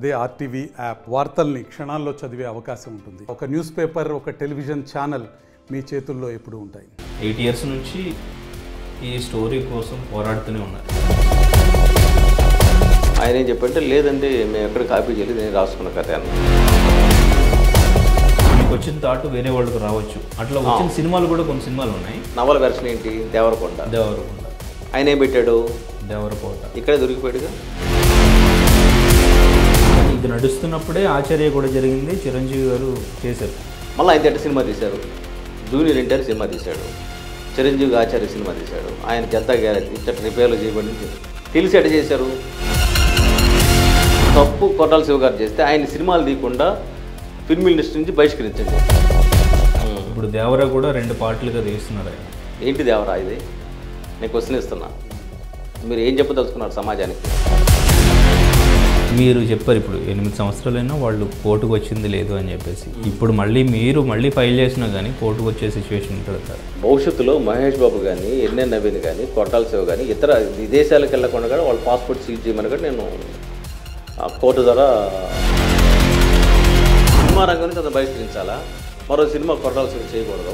అదే RTV app వార్తల్ని క్షణాల్లో చదివే అవకాశం ఉంటుంది. ఒక న్యూస్ పేపర్, ఒక టెలివిజన్ ఛానల్ మీ చేతుల్లో ఎప్పుడూ ఉంటాయి. 8 years నుంచి ఈ స్టోరీ కోసం పోరాడుతూనే ఉన్నారు. ఆయన ఏం చెప్పంటే లేదండి మేము ఎక్కడ కాపీ చేయలేదు, నేను రాసుకున్న కథ అని. మీకు వచ్చిన థాట్ వేరే వాళ్ళకి రావచ్చు. అట్లా వచ్చిన సినిమాలు కూడా కొన్ని సినిమాలు ఉన్నాయి. నవల వెర్షన్ ఏంటి? దేవరకొండ. ఆయన ఏం పెట్టాడు? దేవరకోట. ఇక్కడే దొరికిపోయాడుగా. ఇది నడుస్తున్నప్పుడే ఆచార్య కూడా జరిగింది, చిరంజీవి గారు చేశారు. మళ్ళీ ఆయన ఎట్ట సినిమా తీశారు? జూనియర్ ఎన్టీఆర్ సినిమా తీశాడు, చిరంజీవి ఆచార్య సినిమా తీశాడు, ఆయన జనతా గ్యారేజ్ ఇచ్చట రిపేర్లు చేయబడింది. తెలిసి ఎట్ట చేశారు? తప్పు కొట్టాల శివ గారు చేస్తే ఆయన సినిమాలు తీయకుండా ఫిల్మ్ ఇండస్ట్రీ నుంచి బహిష్కరించండి. ఇప్పుడు దేవరా కూడా 2 పార్ట్లుగా తీస్తున్నారు. ఆయన ఏంటి దేవరా ఇది? నేను క్వశ్చన్ ఇస్తున్నా, మీరు ఏం చెప్పదలుచుకున్నారు సమాజానికి? మీరు చెప్పారు ఇప్పుడు 8 సంవత్సరాలైనా వాళ్ళు కోర్టుకు వచ్చింది లేదు అని చెప్పేసి. ఇప్పుడు మీరు మళ్ళీ ఫైల్ చేసినా కానీ కోర్టుకు వచ్చే సిచ్యువేషన్ ఉంటుంది కదా. భవిష్యత్తులో మహేష్ బాబు కానీ, ఎన్ఎన్ నవీన్ కానీ, కొట్టాల శివ కానీ ఇతర విదేశాలకు వెళ్ళకుండా కూడా వాళ్ళ పాస్పోర్ట్ సీజ్ చేయమని కూడా నేను కోర్టు ద్వారా సినిమా రంగం నుంచి అతను బహిష్కరించాలా? మరో సినిమా కొట్టాల శివ చేయకూడదు.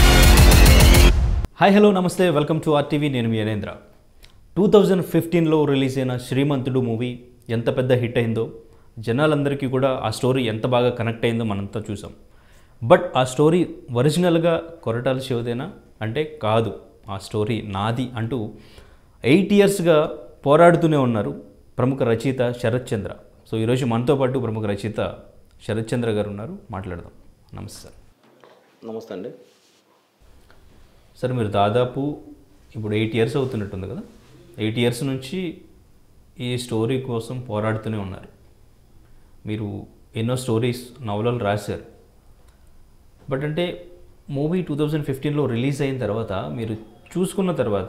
హాయ్ హలో నమస్తే, వెల్కమ్ టు ఆర్టీవీ. నేను మీ యనేంద్ర. 2015లో రిలీజ్ అయిన శ్రీమంతుడు మూవీ ఎంత పెద్ద హిట్ అయిందో, జనాలందరికీ కూడా ఆ స్టోరీ ఎంత బాగా కనెక్ట్ అయిందో మనంతా చూసాం. బట్ ఆ స్టోరీ ఒరిజినల్గా కొరటాల శివదేనా అంటే కాదు, ఆ స్టోరీ నాది అంటూ 8 yearsగా పోరాడుతూనే ఉన్నారు ప్రముఖ రచయిత శరత్ చంద్ర. సో ఈరోజు మనతో పాటు ప్రముఖ రచయిత శరత్ చంద్ర గారు ఉన్నారు, మాట్లాడదాం. నమస్తే సార్. నమస్తే అండి. సార్ మీరు దాదాపు ఇప్పుడు 8 years అవుతున్నట్టుంది కదా. 8 years నుంచి ఈ స్టోరీ కోసం పోరాడుతూనే ఉన్నారు. మీరు ఎన్నో స్టోరీస్, నవలలు రాశారు. బట్ అంటే మూవీ 2015లో రిలీజ్ అయిన తర్వాత మీరు చూసుకున్న తర్వాత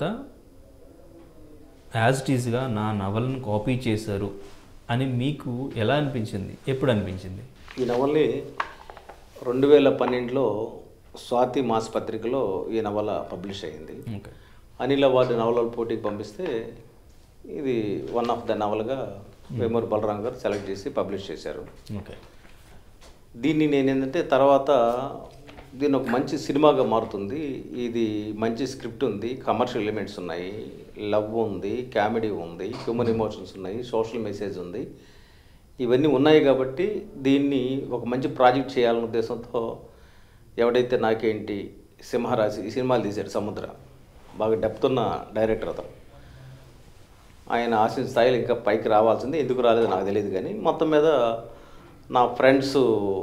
యాజ్ ఇట్ ఈజ్గా నా నవలను కాపీ చేశారు అని మీకు ఎలా అనిపించింది? ఎప్పుడు అనిపించింది? ఈ నవల్ని 2012లో స్వాతి మాస్ పత్రికలో ఈ నవల పబ్లిష్ అయ్యింది. ఓకే. అనిల్ అవార్డు నవలల పోటీకి పంపిస్తే ఇది వన్ ఆఫ్ ద నవల్గా వేమూరి బలరాం గారు సెలెక్ట్ చేసి పబ్లిష్ చేశారు. ఓకే. దీన్ని నేను ఏంటంటే తర్వాత దీన్ని ఒక మంచి సినిమాగా మారుతుంది, ఇది మంచి స్క్రిప్ట్ ఉంది, కమర్షియల్ ఎలిమెంట్స్ ఉన్నాయి, లవ్ ఉంది, కామెడీ ఉంది, హ్యూమన్ ఎమోషన్స్ ఉన్నాయి, సోషల్ మెసేజ్ ఉంది, ఇవన్నీ ఉన్నాయి కాబట్టి దీన్ని ఒక మంచి ప్రాజెక్ట్ చేయాలనే ఉద్దేశంతో ఎవడైతే నాకేంటి సింహరాశి ఈ సినిమాలు తీశారు. సముద్ర బాగా డెప్త్ ఉన్న డైరెక్టర్ అతను. ఆయన ఆశించిన స్థాయిలో ఇంకా పైకి రావాల్సింది, ఎందుకు రాలేదో నాకు తెలియదు. కానీ మొత్తం మీద నా ఫ్రెండ్స్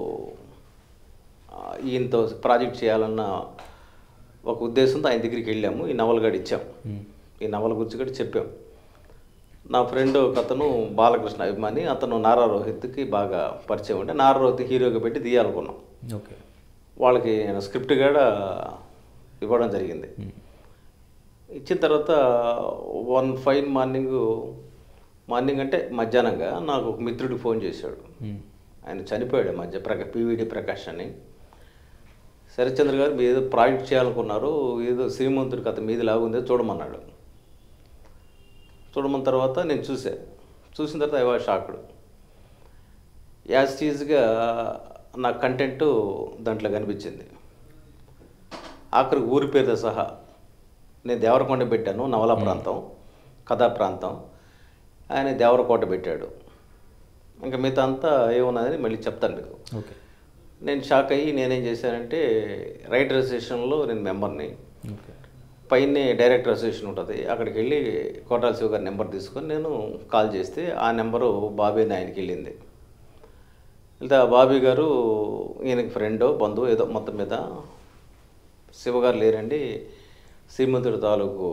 ఈయనతో ప్రాజెక్ట్ చేయాలన్న ఒక ఉద్దేశంతో ఆయన దగ్గరికి వెళ్ళాము. ఈ నవల కూడా ఇచ్చాం, ఈ నవల గురించి కూడా చెప్పాం. నా ఫ్రెండ్ ఒక అతను బాలకృష్ణ అభిమాని, అతను నారా రోహిత్కి బాగా పరిచయం ఉంటే నారా రోహిత్ హీరోగా పెట్టి తీయాలనుకున్నాం. ఓకే. వాళ్ళకి నేను స్క్రిప్ట్ కూడా ఇవ్వడం జరిగింది. ఇచ్చిన తర్వాత వన్ ఫైన్ మార్నింగ్ అంటే మధ్యాహ్నంగా నాకు ఒక మిత్రుడికి ఫోన్ చేశాడు. ఆయన చనిపోయాడు మధ్య పివిడి ప్రకాష్ అని. శరత్చంద్ర గారు మీరు ఏదో ప్రాజెక్ట్ చేయాలనుకున్నారు, ఏదో శ్రీమంతుడి కథ మీది లాగుందో చూడమన్నాడు. చూడమన్న తర్వాత నేను చూసిన తర్వాత ఐ వాజ్ షాక్డ్. యాజ్ ఈజ్గా నా కంటెంట్ దాంట్లో కనిపించింది. ఆఖరికి ఊరి పేరుతో సహా నేను దేవరకొండ పెట్టాను, నవలా ప్రాంతం, కథా ప్రాంతం. ఆయన దేవరకోట పెట్టాడు. ఇంకా మిగతా అంతా ఏమున్నదని మళ్ళీ చెప్తాను మీకు. ఓకే. నేను షాక్ అయ్యి నేనేం చేశానంటే రైటర్ అసోసియేషన్లో నేను మెంబర్ని. ఓకే. పైనే డైరెక్టర్ అసోసియేషన్ ఉంటుంది, అక్కడికి వెళ్ళి కొట్టాల శివ గారి నెంబర్ తీసుకొని నేను కాల్ చేస్తే ఆ నెంబరు బాబీ అని ఆయనకి వెళ్ళింది. వెళ్తే ఆ బాబీ గారు ఈయనకి ఫ్రెండో బంధువు ఏదో మొత్తం మీద శివగారు లేరండి, శ్రీమంతుడి తాలూకు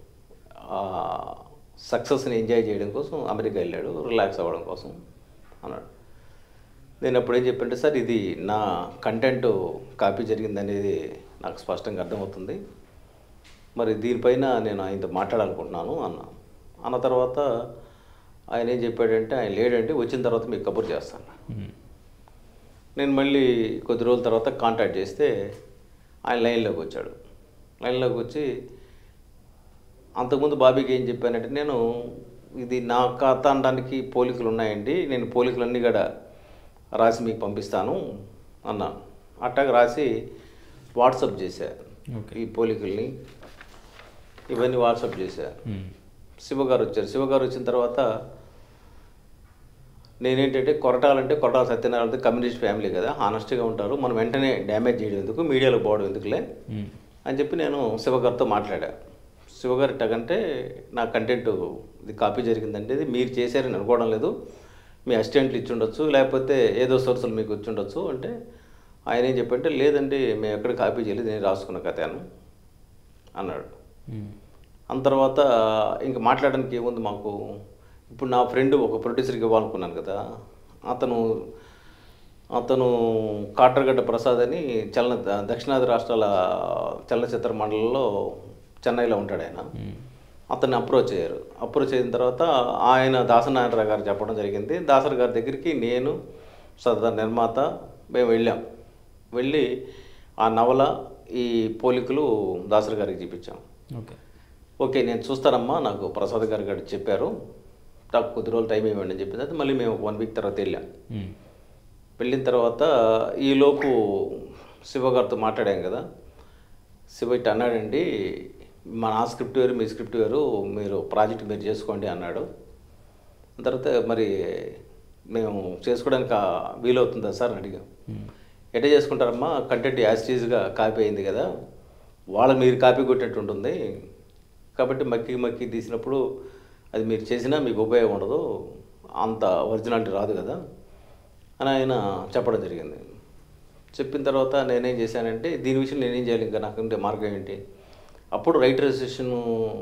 సక్సెస్ని ఎంజాయ్ చేయడం కోసం అమెరికా వెళ్ళాడు, రిలాక్స్ అవ్వడం కోసం అన్నాడు. నేను అప్పుడు ఏం చెప్పంటే, సార్ ఇది నా కంటెంట్ కాపీ జరిగిందనేది నాకు స్పష్టంగా అర్థమవుతుంది, మరి దీనిపైన నేను ఆయనతో మాట్లాడాలనుకుంటున్నాను అన్న తర్వాత ఆయన ఏం చెప్పాడంటే, ఆయన లేడండి, వచ్చిన తర్వాత మీకు కబుర్ చేస్తాను. నేను మళ్ళీ కొద్ది రోజుల తర్వాత కాంటాక్ట్ చేస్తే ఆయన లైన్లోకి వచ్చాడు. లైన్లోకి వచ్చి అంతకుముందు బాబీకి ఏం చెప్పానంటే, నేను ఇది నా కథ అనడానికి పోలికలు ఉన్నాయండి, నేను పోలికలన్నీ కూడా రాసి మీకు పంపిస్తాను అన్నాను. అట్టాగా రాసి వాట్సాప్ చేశా ఈ పోలికల్ని, ఇవన్నీ వాట్సాప్ చేశా. శివగారు వచ్చారు. శివగారు వచ్చిన తర్వాత నేనేంటంటే కొరటాల సత్యనారాయణ కమ్యూనిస్ట్ ఫ్యామిలీ కదా, హానెస్ట్గా ఉంటారు, మనం వెంటనే డ్యామేజ్ చేయడం ఎందుకు, మీడియాలో పోవడం ఎందుకులే అని చెప్పి నేను శివగారితో మాట్లాడా. శివగారు ఎట్టకంటే నా కంటెంట్ ఇది కాపీ జరిగిందంటే ఇది మీరు చేశారని అనుకోవడం లేదు, మీ అసిస్టెంట్లు ఇచ్చి ఉండొచ్చు, లేకపోతే ఏదో సోర్సులు మీకు వచ్చి ఉండొచ్చు అంటే ఆయన ఏం చెప్పంటే లేదండి మేము ఎక్కడ కాపీ చేయలేదు, నేను రాసుకున్న కథను అన్నాడు. అంత తర్వాత ఇంకా మాట్లాడడానికి ఏముంది మాకు. ఇప్పుడు నా ఫ్రెండ్ ఒక ప్రొడ్యూసర్కి ఇవ్వాలనుకున్నాను కదా, అతను కాట్రగడ్డ ప్రసాద్ అని దక్షిణాది రాష్ట్రాల చలనచిత్ర మండలిలో చెన్నైలో ఉంటాడు ఆయన. అతన్ని అప్రోచ్ అయ్యారు. అప్రోచ్ అయిన తర్వాత ఆయన దాసనారాయణరావు గారు చెప్పడం జరిగింది. దాసరి గారి దగ్గరికి నేను సదర్ నిర్మాత మేము వెళ్ళి ఆ నవల ఈ పోలికలు దాసరి గారికి చూపించాం. ఓకే నేను చూస్తానమ్మా, నాకు ప్రసాద్ గారు చెప్పారు, నాకు కొద్ది రోజులు టైం ఇవ్వండి అని చెప్పింది. మళ్ళీ మేము 1 వీక్ తర్వాత వెళ్ళిన తర్వాత ఈలోపు శివగారితో మాట్లాడాం కదా. శివ ఇట్లా అన్నాడండి, నా స్క్రిప్ట్ వేరు మీ స్క్రిప్ట్ వేరు, మీరు ప్రాజెక్ట్ మీరు చేసుకోండి అన్నాడు. తర్వాత మరి మేము చేసుకోవడానికి వీలవుతుందా సార్ అని అడిగాం. ఎట్లా చేసుకుంటారమ్మా, కంటెంట్ యాజిటీజ్గా కాపీ అయింది కదా, మీరు కాపీ కొట్టినట్టు ఉంటుంది కాబట్టి మక్కి తీసినప్పుడు అది మీరు చేసినా మీకు ఉపయోగం ఉండదు, అంత ఒరిజినాలిటీ రాదు కదా అని ఆయన చెప్పడం జరిగింది. చెప్పిన తర్వాత నేనేం చేశానంటే దీని విషయం నేనేం చేయాలి, ఇంకా నాకంటే మార్గం ఏంటి. అప్పుడు రైటర్ అసోసియేషన్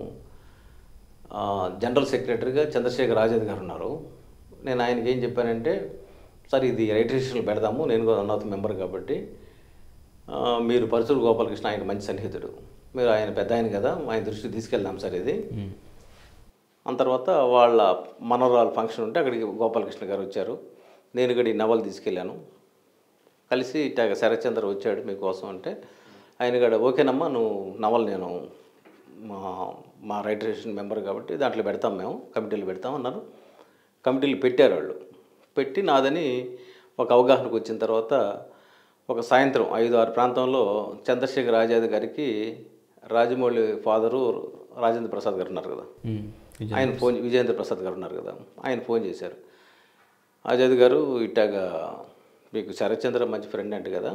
జనరల్ సెక్రటరీగా చంద్రశేఖర్ ఆజాద్ గారు ఉన్నారు. నేను ఆయనకి ఏం చెప్పానంటే సార్ ఇది రైటర్ అసోసియేషన్ పెడదాము, నేను కూడా అన్నత మెంబర్ కాబట్టి మీరు పరశుడు గోపాలకృష్ణ ఆయన మంచి సన్నిహితుడు, మీరు ఆయన పెద్ద ఆయన కదా, ఆయన దృష్టికి తీసుకెళ్దాం సార్ ఇది. ఆ తర్వాత వాళ్ళ మనవరాలు ఫంక్షన్ ఉంటే అక్కడికి గోపాలకృష్ణ గారు వచ్చారు. నేను ఇక్కడ ఈ నవలు తీసుకెళ్ళాను. కలిసి ఇట్లా శరత్చంద్ర వచ్చాడు మీకోసం అంటే ఆయన కూడా ఓకేనమ్మా నువ్వు నవలు నేను మా రైటర్ అసోసియేషన్ మెంబర్ కాబట్టి దాంట్లో పెడతాం, మేము కమిటీలు పెడతాం అన్నారు. కమిటీలు పెట్టారు వాళ్ళు. పెట్టి నాదని ఒక అవగాహనకు వచ్చిన తర్వాత ఒక సాయంత్రం 5-6 ప్రాంతంలో చంద్రశేఖర్ ఆజాద్ గారికి రాజమౌళి ఫాదరు రాజేంద్ర ప్రసాద్ గారు ఉన్నారు కదా, ఆయన విజయేంద్ర ప్రసాద్ గారు ఉన్నారు కదా, ఆయన ఫోన్ చేశారు. ఆజాద్ గారు ఇట్టాగా మీకు శరత్చంద్ర మంచి ఫ్రెండ్ అంటే కదా,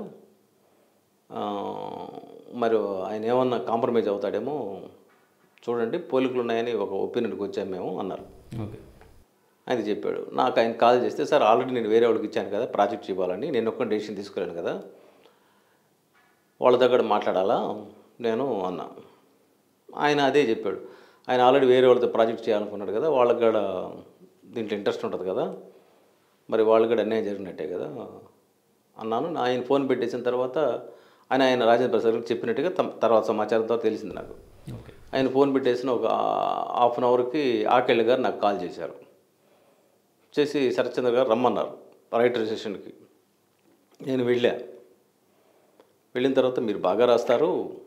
మరి ఆయన ఏమన్నా కాంప్రమైజ్ అవుతాడేమో చూడండి, పోలికలు ఉన్నాయని ఒక ఒపీనియన్కి వచ్చాము మేము అన్నారు. ఆయన చెప్పాడు. నాకు ఆయన కాల్ చేస్తే సార్ ఆల్రెడీ నేను వేరే వాళ్ళకి ఇచ్చాను కదా ప్రాజెక్ట్ ఇవ్వాలని, నేను ఒక్క డెసిషన్ తీసుకోలేను కదా, వాళ్ళ దగ్గర మాట్లాడాలా నేను అన్నా. ఆయన అదే చెప్పాడు. ఆయన ఆల్రెడీ వేరే వాళ్ళతో ప్రాజెక్ట్ చేయాలనుకున్నాడు కదా, వాళ్ళకి కూడా దీంట్లో ఇంట్రెస్ట్ ఉంటుంది కదా, మరి వాళ్ళు కూడా అన్యాయం జరిగినట్టే కదా అన్నాను. ఆయన ఫోన్ పెట్టేసిన తర్వాత ఆయన రాజేంద్ర ప్రసాద్ గారికి చెప్పినట్టుగా తర్వాత సమాచారంతో తెలిసింది నాకు. ఆయన ఫోన్ పెట్టేసిన ఒక హాఫ్ అన్ అవర్కి ఆకెళ్ళి గారు నాకు కాల్ చేశారు. చేసి శరత్చంద్ర గారు రమ్మన్నారు రైటర్ అసోసియేషన్కి. నేను వెళ్ళిన తర్వాత మీరు బాగా రాస్తారు,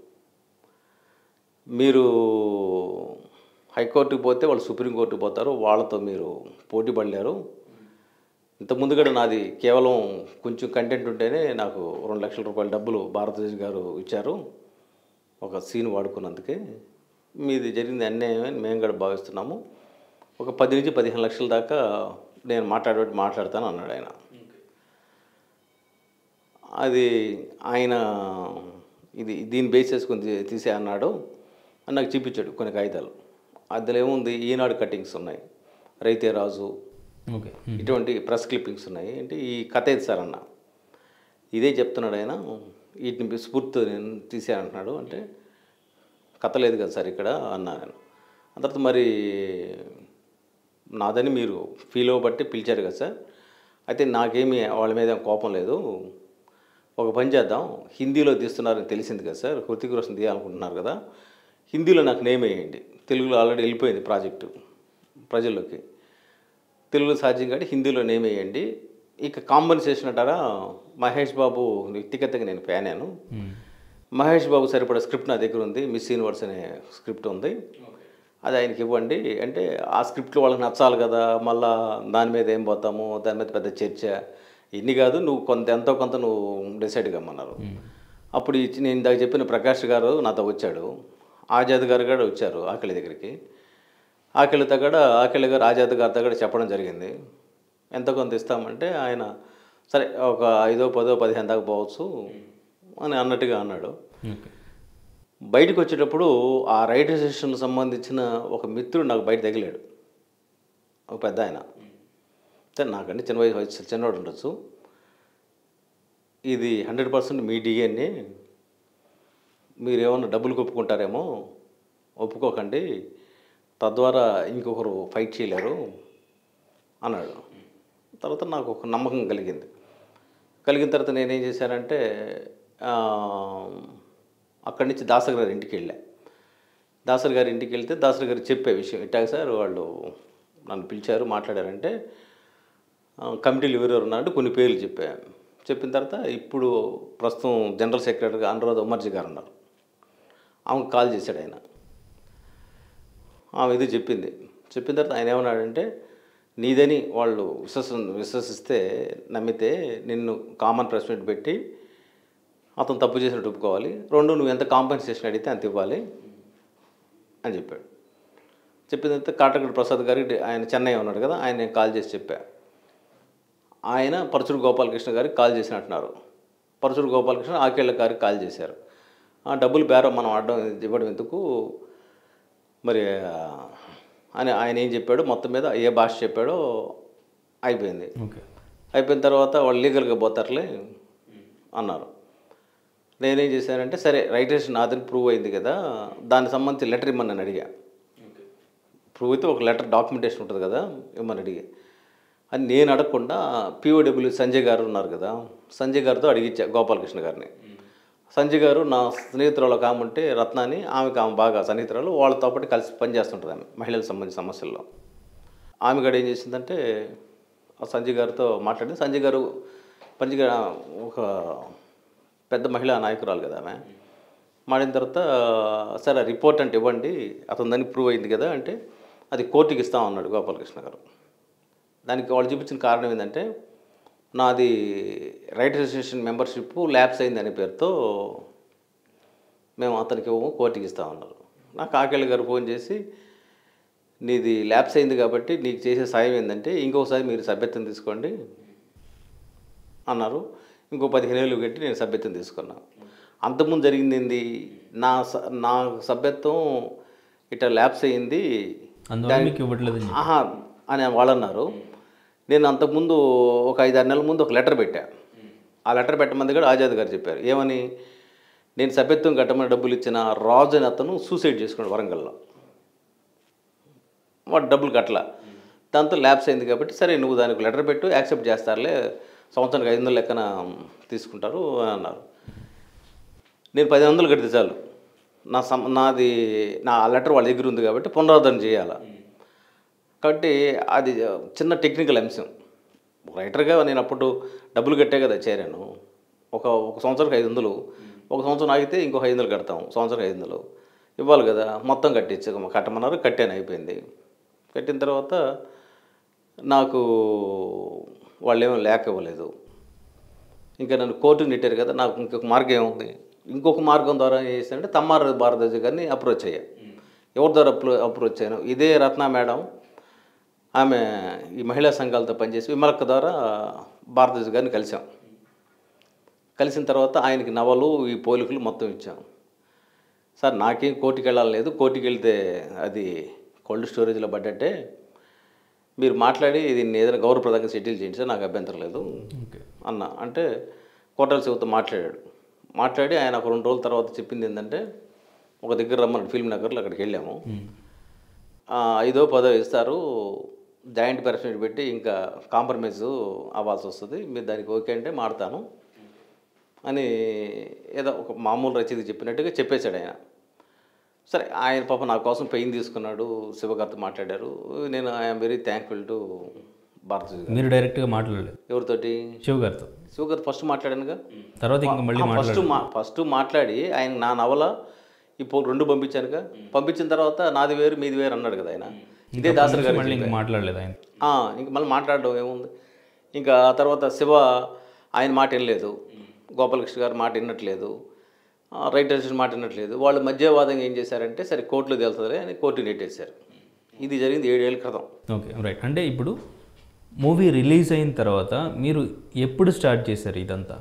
మీరు హైకోర్టుకి పోతే వాళ్ళు సుప్రీంకోర్టుకి పోతారు, వాళ్ళతో మీరు పోటీ పడలేరు, ఇంతకుముందు కూడా నాది కేవలం కొంచెం కంటెంట్ ఉంటేనే నాకు 2 లక్షల రూపాయల డబ్బులు భారతదేశ్ గారు ఇచ్చారు ఒక సీన్ వాడుకున్నందుకే, మీది జరిగింది అన్యాయం అని మేము కూడా భావిస్తున్నాము, ఒక 10 నుంచి 15 లక్షల దాకా నేను మాట్లాడతాను అన్నాడు ఆయన. అది ఆయన దీన్ని బేస్ చేసుకుని తీసే అన్నాడు అని నాకు చూపించాడు కొన్ని కాగితాలు. అందులో ఏముంది, ఈనాడు కటింగ్స్ ఉన్నాయి, రైతే రాజు ఇటువంటి ప్రెస్ క్లిప్పింగ్స్ ఉన్నాయి. అంటే ఈ కథ ఏది సార్ అన్న, ఇదే చెప్తున్నాడు ఆయన, వీటిని స్ఫూర్తి నేను తీసానంటున్నాడు. అంటే కథ లేదు కదా సార్ ఇక్కడ అన్నా నేను. ఆ తర్వాత మరి నాదని మీరు ఫీల్ అవ్వబట్టి పిలిచారు కదా సార్, అయితే నాకేమీ వాళ్ళ మీద కోపం లేదు, ఒక పని చేద్దాం, హిందీలో తీస్తున్నారని తెలిసింది కదా సార్, హృతిక్ రోషన్ తీయాలనుకుంటున్నారు కదా, హిందీలో నాకు నేమ్ వేయండి, తెలుగులో ఆల్రెడీ వెళ్ళిపోయింది ప్రాజెక్టు ప్రజల్లోకి, తెలుగులో సాధ్యం కాబట్టి హిందీలో నేమ్ వేయండి. ఇక కాంపన్సేషన్ అంటారా, మహేష్ బాబు వ్యక్తిగతంగా నేను ఫ్యానాను, మహేష్ బాబు సరిపడా స్క్రిప్ట్ నా దగ్గర ఉంది, మిస్ యూనివర్స్ అనే స్క్రిప్ట్ ఉంది, అది ఆయనకి ఇవ్వండి అంటే ఆ స్క్రిప్ట్లు వాళ్ళకి నచ్చాలి కదా, మళ్ళా దాని మీద ఏం పోతాము, దాని మీద పెద్ద చర్చ ఇన్ని కాదు, నువ్వు కొంత ఎంతో కొంత నువ్వు డిసైడ్ కమ్మన్నారు. అప్పుడు నేను ఇందాక చెప్పిన ప్రకాష్ గారు నాతో వచ్చాడు, ఆజాద్ గారు కూడా వచ్చారు ఆకలి దగ్గరికి. ఆకలి గారు ఆజాద్ గారి దగ్గర చెప్పడం జరిగింది, ఎంత కొంత ఇస్తామంటే ఆయన సరే ఒక 5, 10, 15 దాకా పోవచ్చు అని అన్నట్టుగా అన్నాడు. బయటకు వచ్చేటప్పుడు ఆ రైటర్ సెషన్కి సంబంధించిన ఒక మిత్రుడు నాకు బయట తగిలాడు, ఒక పెద్ద ఆయన. నాకంటే చిన్న వయసు చిన్నవాడు ఉండొచ్చు. ఇది 100% మీ డిఎన్ఏ, మీరేమన్నా డబ్బులు ఒప్పుకుంటారేమో, ఒప్పుకోకండి, తద్వారా ఇంకొకరు ఫైట్ చేయలేరు అన్నాడు. తర్వాత నాకు ఒక నమ్మకం కలిగిన తర్వాత నేనేం చేశానంటే అక్కడి నుంచి దాసరి గారి ఇంటికి వెళ్ళా. దాసరి గారి ఇంటికి వెళ్తే దాసరి గారు చెప్పే విషయం ఇట్టాక సార్ వాళ్ళు నన్ను పిలిచారు మాట్లాడారంటే కమిటీలు ఎవరెవరు ఉన్నారంటే కొన్ని పేర్లు చెప్పిన తర్వాత ఇప్పుడు ప్రస్తుతం జనరల్ సెక్రటరీగా అనురాధ ఉమర్జీ గారు ఉన్నారు, ఆమెకు కాల్ చేశాడు ఆయన. ఆమె ఇది చెప్పిన తర్వాత ఆయన ఏమన్నాడంటే నీదని వాళ్ళు విశ్వసిస్తే నమ్మితే నిన్ను కామన్ ప్రెస్ మీట్ పెట్టి అతను తప్పు చేసినట్టు ఒప్పుకోవాలి, 2 నువ్వు ఎంత కాంపెన్సేషన్ అడిగితే అంత ఇవ్వాలి అని చెప్పాడు. చెప్పిన తర్వాత కాటగడ్డ ప్రసాద్ గారికి ఆయన చెన్నై ఉన్నాడు కదా, ఆయన నేను కాల్ చేసి చెప్పా. ఆయన పరచూరు గోపాలకృష్ణ గారికి కాల్ చేసినట్టున్నారు. పరచూరు గోపాలకృష్ణ ఆకేళ్ళ గారికి కాల్ చేశారు. డబ్బులు బేరం మనం ఇవ్వడం ఎందుకు మరి అని ఆయన ఏం చెప్పాడు, మొత్తం మీద ఏ భాష చెప్పాడో అయిపోయింది. అయిపోయిన తర్వాత వాళ్ళు లీగల్గా పోతారులే అన్నారు. నేనేం చేశానంటే సరే రైటర్స్ నాదని ప్రూవ్ అయింది కదా, దానికి సంబంధించి లెటర్ ఇమ్మని నేను అడిగా. ప్రూవ్ అయితే ఒక లెటర్ డాక్యుమెంటేషన్ ఉంటుంది కదా ఇమ్మని అడిగా. అని నేను అడగకుండా పిఓడబ్ల్యూ సంజయ్ గారు ఉన్నారు కదా, సంజయ్ గారితో అడిగిచ్చా గోపాలకృష్ణ గారిని. సంజయ్ గారు నా స్నేహితురాలు ఒక ఆమె ఉంటే రత్నాన్ని, ఆమె బాగా సన్నిహితురాలు, వాళ్ళతో పాటు కలిసి పనిచేస్తుంటుంది ఆమె మహిళలకు సంబంధించిన సమస్యల్లో. ఆమె కూడా ఏం చేసిందంటే సంజయ్ గారితో మాట్లాడింది. సంజయ్ గారు ఒక పెద్ద మహిళా నాయకురాలు కదా ఆమె. మాడిన తర్వాత సరే రిపోర్ట్ అంటే ఇవ్వండి, అతను దానికి ప్రూవ్ అయింది కదా అంటే అది కోర్టుకి ఇస్తామన్నాడు గోపాలకృష్ణ గారు. దానికి వాళ్ళు చూపించిన కారణం ఏంటంటే నాది రైటర్ అసోసియేషన్ మెంబర్షిప్ ల్యాప్స్ అయింది అనే పేరుతో మేము అతనికి కోర్టుకి ఇస్తామన్నారు. నాకు ఆకేళ్ళ గారు ఫోన్ చేసి నీది ల్యాప్స్ అయింది కాబట్టి నీకు చేసే సాయం ఏంటంటే ఇంకొకసారి మీరు సభ్యత్వం తీసుకోండి అన్నారు. ఇంకో 15 ఏళ్ళు కట్టి నేను సభ్యత్వం తీసుకున్నాను. అంతకుముందు జరిగింది ఏంది, నా సభ్యత్వం ఇట్లా ల్యాప్స్ అయ్యింది అని వాళ్ళు అన్నారు. నేను అంతకుముందు ఒక 5-6 నెలల ముందు ఒక లెటర్ పెట్టా. ఆ లెటర్ పెట్టమంది కూడా ఆజాద్ గారు చెప్పారు. ఏమని, నేను సభ్యత్వం కట్టమని డబ్బులు ఇచ్చిన రాజు అని అతను సూసైడ్ చేసుకున్నాడు వరంగల్లో. వాడు డబ్బులు కట్టలా, దాంతో ల్యాప్స్ అయింది కాబట్టి సరే నువ్వు దానికి లెటర్ పెట్టు, యాక్సెప్ట్ చేస్తారులే, సంవత్సరానికి 500 లెక్కన తీసుకుంటారు అని అన్నారు. నేను 10,000 కడితే చాలు, నా లెటర్ వాళ్ళ దగ్గర ఉంది కాబట్టి పునరావృతం చేయాలి. కాబట్టి అది చిన్న టెక్నికల్ అంశం. రైటర్గా నేను అప్పుడు డబ్బులు కట్టే కదా చేరాను. ఒక సంవత్సరానికి 500, ఒక సంవత్సరం ఆగితే ఇంకో 500 కడతాం, సంవత్సరానికి 500 ఇవ్వాలి కదా. మొత్తం కట్టమన్నారు, కట్టాను, అయిపోయింది. కట్టిన తర్వాత నాకు వాళ్ళు ఏమో లేక ఇవ్వలేదు. ఇంకా నన్ను కోర్టుకు నెట్టారు కదా, నాకు ఇంకొక మార్గం ఏముంది, ఇంకొక మార్గం ద్వారా ఏం చేశానంటే తమ్మారు భారద్వాజ గారిని అప్రోచ్ అయ్యా. ఎవరి ద్వారా అప్రోచ్ అయ్యాను, ఇదే రత్న మేడం, ఆమె ఈ మహిళా సంఘాలతో పనిచేసి విమలక్క ద్వారా భారద్వాజ గారిని కలిసిన తర్వాత ఆయనకి నవలు ఈ పోలికలు మొత్తం ఇచ్చాం. సార్ నాకేం కోర్టుకి వెళ్ళాలి లేదు, కోర్టుకి వెళ్తే అది కోల్డ్ స్టోరేజ్లో పడ్డట్టే, మీరు మాట్లాడి దీన్ని ఏదైనా గౌరవప్రదంగా సెటిల్ చేయండి సార్, నాకు అభ్యంతరం లేదు అన్న. అంటే కోటల శివతో మాట్లాడి ఆయన ఒక 2 రోజుల తర్వాత చెప్పింది ఏంటంటే ఒక దగ్గర రమ్మని ఫిల్మ్ నగర్లో, అక్కడికి వెళ్ళాము. 5ో 10ో ఇస్తారు, జాయింట్ ప్రెస్ పెట్టి ఇంకా కాంప్రమైజ్ అవ్వాల్సి వస్తుంది, మీరు దానికి ఓకే అంటే మాడతాను అని ఏదో ఒక మామూలు రచయిత చెప్పినట్టుగా చెప్పేశాడు ఆయన. సరే ఆయన పాప నా కోసం పెయిన్ తీసుకున్నాడు, శివగారితో మాట్లాడారు. నేను I'm very thankful to Bharadwaja గారు. మీరు డైరెక్ట్గా మాట్లాడలేదు ఎవరితోటి? శివగారితో ఫస్ట్ మాట్లాడానుగా. తర్వాత ఇంకా మళ్ళీ ఫస్ట్ మాట్లాడి ఆయన నా నవల ఈ పోల్ 2 పంపించానుగా. పంపించిన తర్వాత నాది వేరు మీది వేరు అన్నాడు కదా ఆయన. ఇదే దాసరి గారు మళ్ళీ ఇంక మాట్లాడలేదు ఆయన. ఇంక మళ్ళీ మాట్లాడడం ఏముంది. ఇంకా ఆ తర్వాత శివ ఆయన మాట వినలేదు, గోపాలకృష్ణ గారు మాట వినట్లేదు, రైటర్స్ మాట వినట్లేదు. వాళ్ళు మధ్యవాదంగా ఏం చేశారంటే సరే కోర్టులో తేలుతుందిలే అని కోర్టు నెట్టేశారు. ఇది జరిగింది 7 ఏళ్ళ క్రితం. Okay right. అంటే ఇప్పుడు మూవీ రిలీజ్ అయిన తర్వాత మీరు ఎప్పుడు స్టార్ట్ చేశారు ఇదంతా?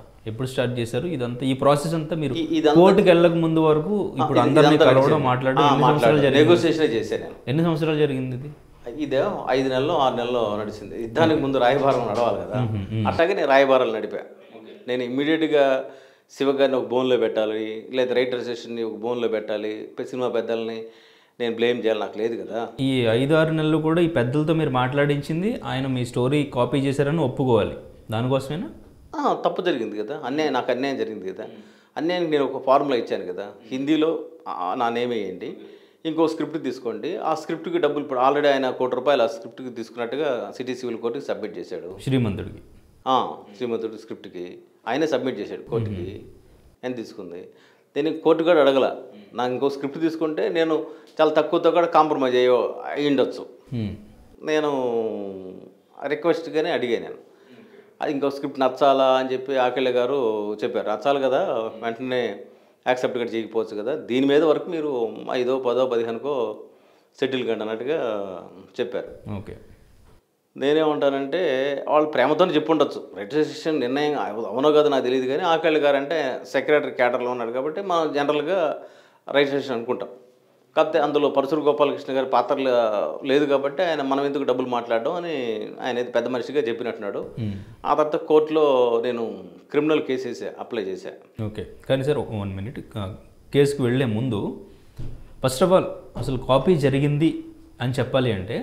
ఈ ప్రాసెస్ అంతా మీరు కోర్టుకి వెళ్ళక ముందు వరకు ఇప్పుడు అందరినీ కలవడం మాట్లాడడం నెగోసియేషన్ చేశాను నేను. ఎన్ని సంవత్సరాలు జరిగింది ఇది? ఇదే 5 నెలల్లో 6 నెలల్లో నడిచింది. యుద్ధానికి ముందు రాయబారం నడవాలి కదా, అట్లాగే నేను రాయబారాలు నడిపా. నేను ఇమ్మీడియట్గా శివగారిని ఒక బోన్లో పెట్టాలి, లేదా రైటర్ సెషన్ని ఒక బోన్లో పెట్టాలి, సినిమా పెద్దల్ని నేను బ్లేమ్ చేయాలి, నాకు లేదు కదా. ఈ 5-6 నెలలు కూడా ఈ పెద్దలతో మీరు మాట్లాడించింది ఆయన మీ స్టోరీ కాపీ చేశారని ఒప్పుకోవాలి, దానికోసమేనా? తప్పు జరిగింది కదా, నాకు అన్యాయం జరిగింది కదా. అన్యాయానికి నేను ఒక ఫార్ములా ఇచ్చాను కదా, హిందీలో నా నేమ్ వేయండి, ఇంకో స్క్రిప్ట్ తీసుకోండి, ఆ స్క్రిప్ట్కి డబ్బులు ఇప్పుడు ఆల్రెడీ ఆయన ₹1,00,00,000 ఆ స్క్రిప్ట్కి తీసుకున్నట్టుగా సిటీ సివిల్ కోర్టుకి సబ్మిట్ చేశాడు. శ్రీమంతుడికి శ్రీమంతుడి స్క్రిప్ట్కి ఆయనే సబ్మిట్ చేశాడు కోర్టుకి. ఎంత తీసుకుంది దీనికి కోర్టు కూడా అడగల. నాకు ఇంకో స్క్రిప్ట్ తీసుకుంటే నేను చాలా తక్కువతో కూడా కాంప్రమైజ్ అయ్యి ఉండొచ్చు. నేను రిక్వెస్ట్గానే అడిగాను. నేను అది ఇంకో స్క్రిప్ట్ నచ్చాలా అని చెప్పి ఆకెళ్ళ గారు చెప్పారు. నచ్చాలి కదా, వెంటనే యాక్సెప్ట్ కూడా చేయకపోవచ్చు కదా, దీని మీద వరకు మీరు 5, 10, 15కో సెటిల్ కండి అన్నట్టుగా చెప్పారు. ఓకే. నేనేమంటానంటే వాళ్ళు ప్రేమతో చెప్పుండొచ్చు, రిజిస్ట్రేషన్ నిర్ణయం అవునో కదా నాకు తెలియదు, కానీ ఆకెళ్ళ గారు అంటే సెక్రటరీ క్యాడర్లో ఉన్నాడు కాబట్టి మనం జనరల్గా రిజిస్ట్రేషన్ అనుకుంటాం. కాకపోతే అందులో పరశురు గోపాలకృష్ణ గారి పాత్ర లేదు కాబట్టి ఆయన మనం ఎందుకు డబ్బులు మాట్లాడడం అని ఆయన పెద్ద మనిషిగా చెప్పినట్టున్నాడు. ఆ తర్వాత కోర్టులో నేను క్రిమినల్ కేసు అప్లై చేశాను. ఓకే. కానీ సార్ 1 మినిట్, కేసుకు వెళ్ళే ముందు ఫస్ట్ ఆఫ్ ఆల్ అసలు కాపీ జరిగింది అని చెప్పాలి అంటే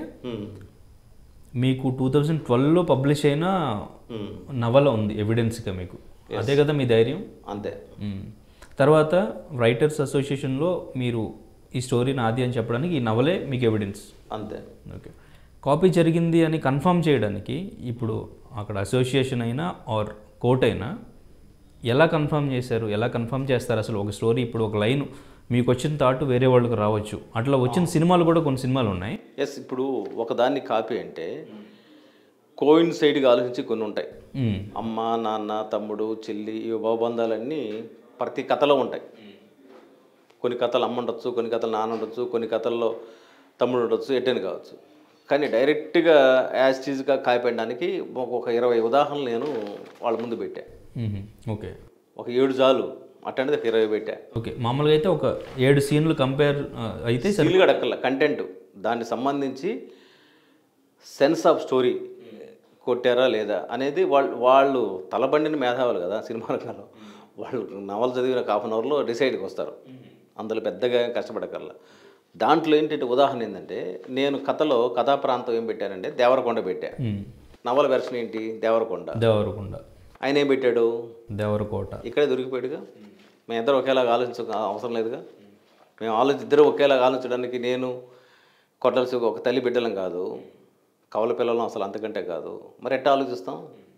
మీకు 2012లో పబ్లిష్ అయిన నవల ఉంది ఎవిడెన్స్గా మీకు, అదే కదా మీ ధైర్యం? అంతే. తర్వాత రైటర్స్ అసోసియేషన్లో మీరు ఈ స్టోరీ నాది అని చెప్పడానికి ఈ నవలే మీకు ఎవిడెన్స్. అంతే. ఓకే. కాపీ జరిగింది అని కన్ఫర్మ్ చేయడానికి ఇప్పుడు అక్కడ అసోసియేషన్ అయినా ఆర్ కోర్ట్ అయినా ఎలా కన్ఫర్మ్ చేశారు, ఎలా కన్ఫర్మ్ చేస్తారు అసలు? ఒక స్టోరీ ఇప్పుడు ఒక లైన్ మీకు వచ్చిన థాట్ వేరే వాళ్ళకి రావచ్చు, అట్లా వచ్చిన సినిమాలు కూడా కొన్ని సినిమాలు ఉన్నాయి. ఎస్, ఇప్పుడు ఒకదాన్ని కాపీ అంటే కోయిన్సైడ్గా ఆలోచించి కొన్ని ఉంటాయి. అమ్మ, నాన్న, తమ్ముడు, చెల్లి, ఈ భావబంధాలన్నీ ప్రతి కథలో ఉంటాయి. కొన్ని కథలు అమ్మ ఉండొచ్చు, కొన్ని కథలు నాన్న ఉండొచ్చు, కొన్ని కథల్లో తమ్ముడు ఉండొచ్చు, ఎట్టని కావచ్చు. కానీ డైరెక్ట్గా యాజ్ చీజ్గా కాయపెట్టడానికి ఒక 20 ఉదాహరణలు నేను వాళ్ళ ముందు పెట్టా. ఓకే. ఒక 7 చాలు, అట్టనేది 20 పెట్టా. ఓకే. మామూలుగా అయితే ఒక 7 సీన్లు కంపేర్ అయితే సీన్లుగా అక్కర్ల, కంటెంట్ దానికి సంబంధించి సెన్స్ ఆఫ్ స్టోరీ కొట్టారా లేదా అనేది వాళ్ళు తలబండిన మేధావులు కదా సినిమా రంగంలో. వాళ్ళు నవలు చదివిన ½ అన్ అవర్లో డిసైడ్కి వస్తారు, అందులో పెద్దగా కష్టపడకల్లా. దాంట్లో ఏంటంటే ఉదాహరణ ఏంటంటే నేను కథలో కథా ప్రాంతం ఏం పెట్టానంటే దేవరకొండ పెట్టా. నవల వెర్షన్ ఏంటి? దేవరకొండ. ఆయన ఏం పెట్టాడు? దేవరకోట. ఇక్కడే దొరికిపోయాడుగా. మేము ఇద్దరు ఒకేలాగా అవసరం లేదుగా. మేము ఇద్దరు ఒకేలాగా ఆలోచించడానికి నేను కొట్టలసి ఒక తల్లి బిడ్డలం కాదు, కవల పిల్లలం అసలు అంతకంటే కాదు. మరి ఎట్టా ఆలోచిస్తాం?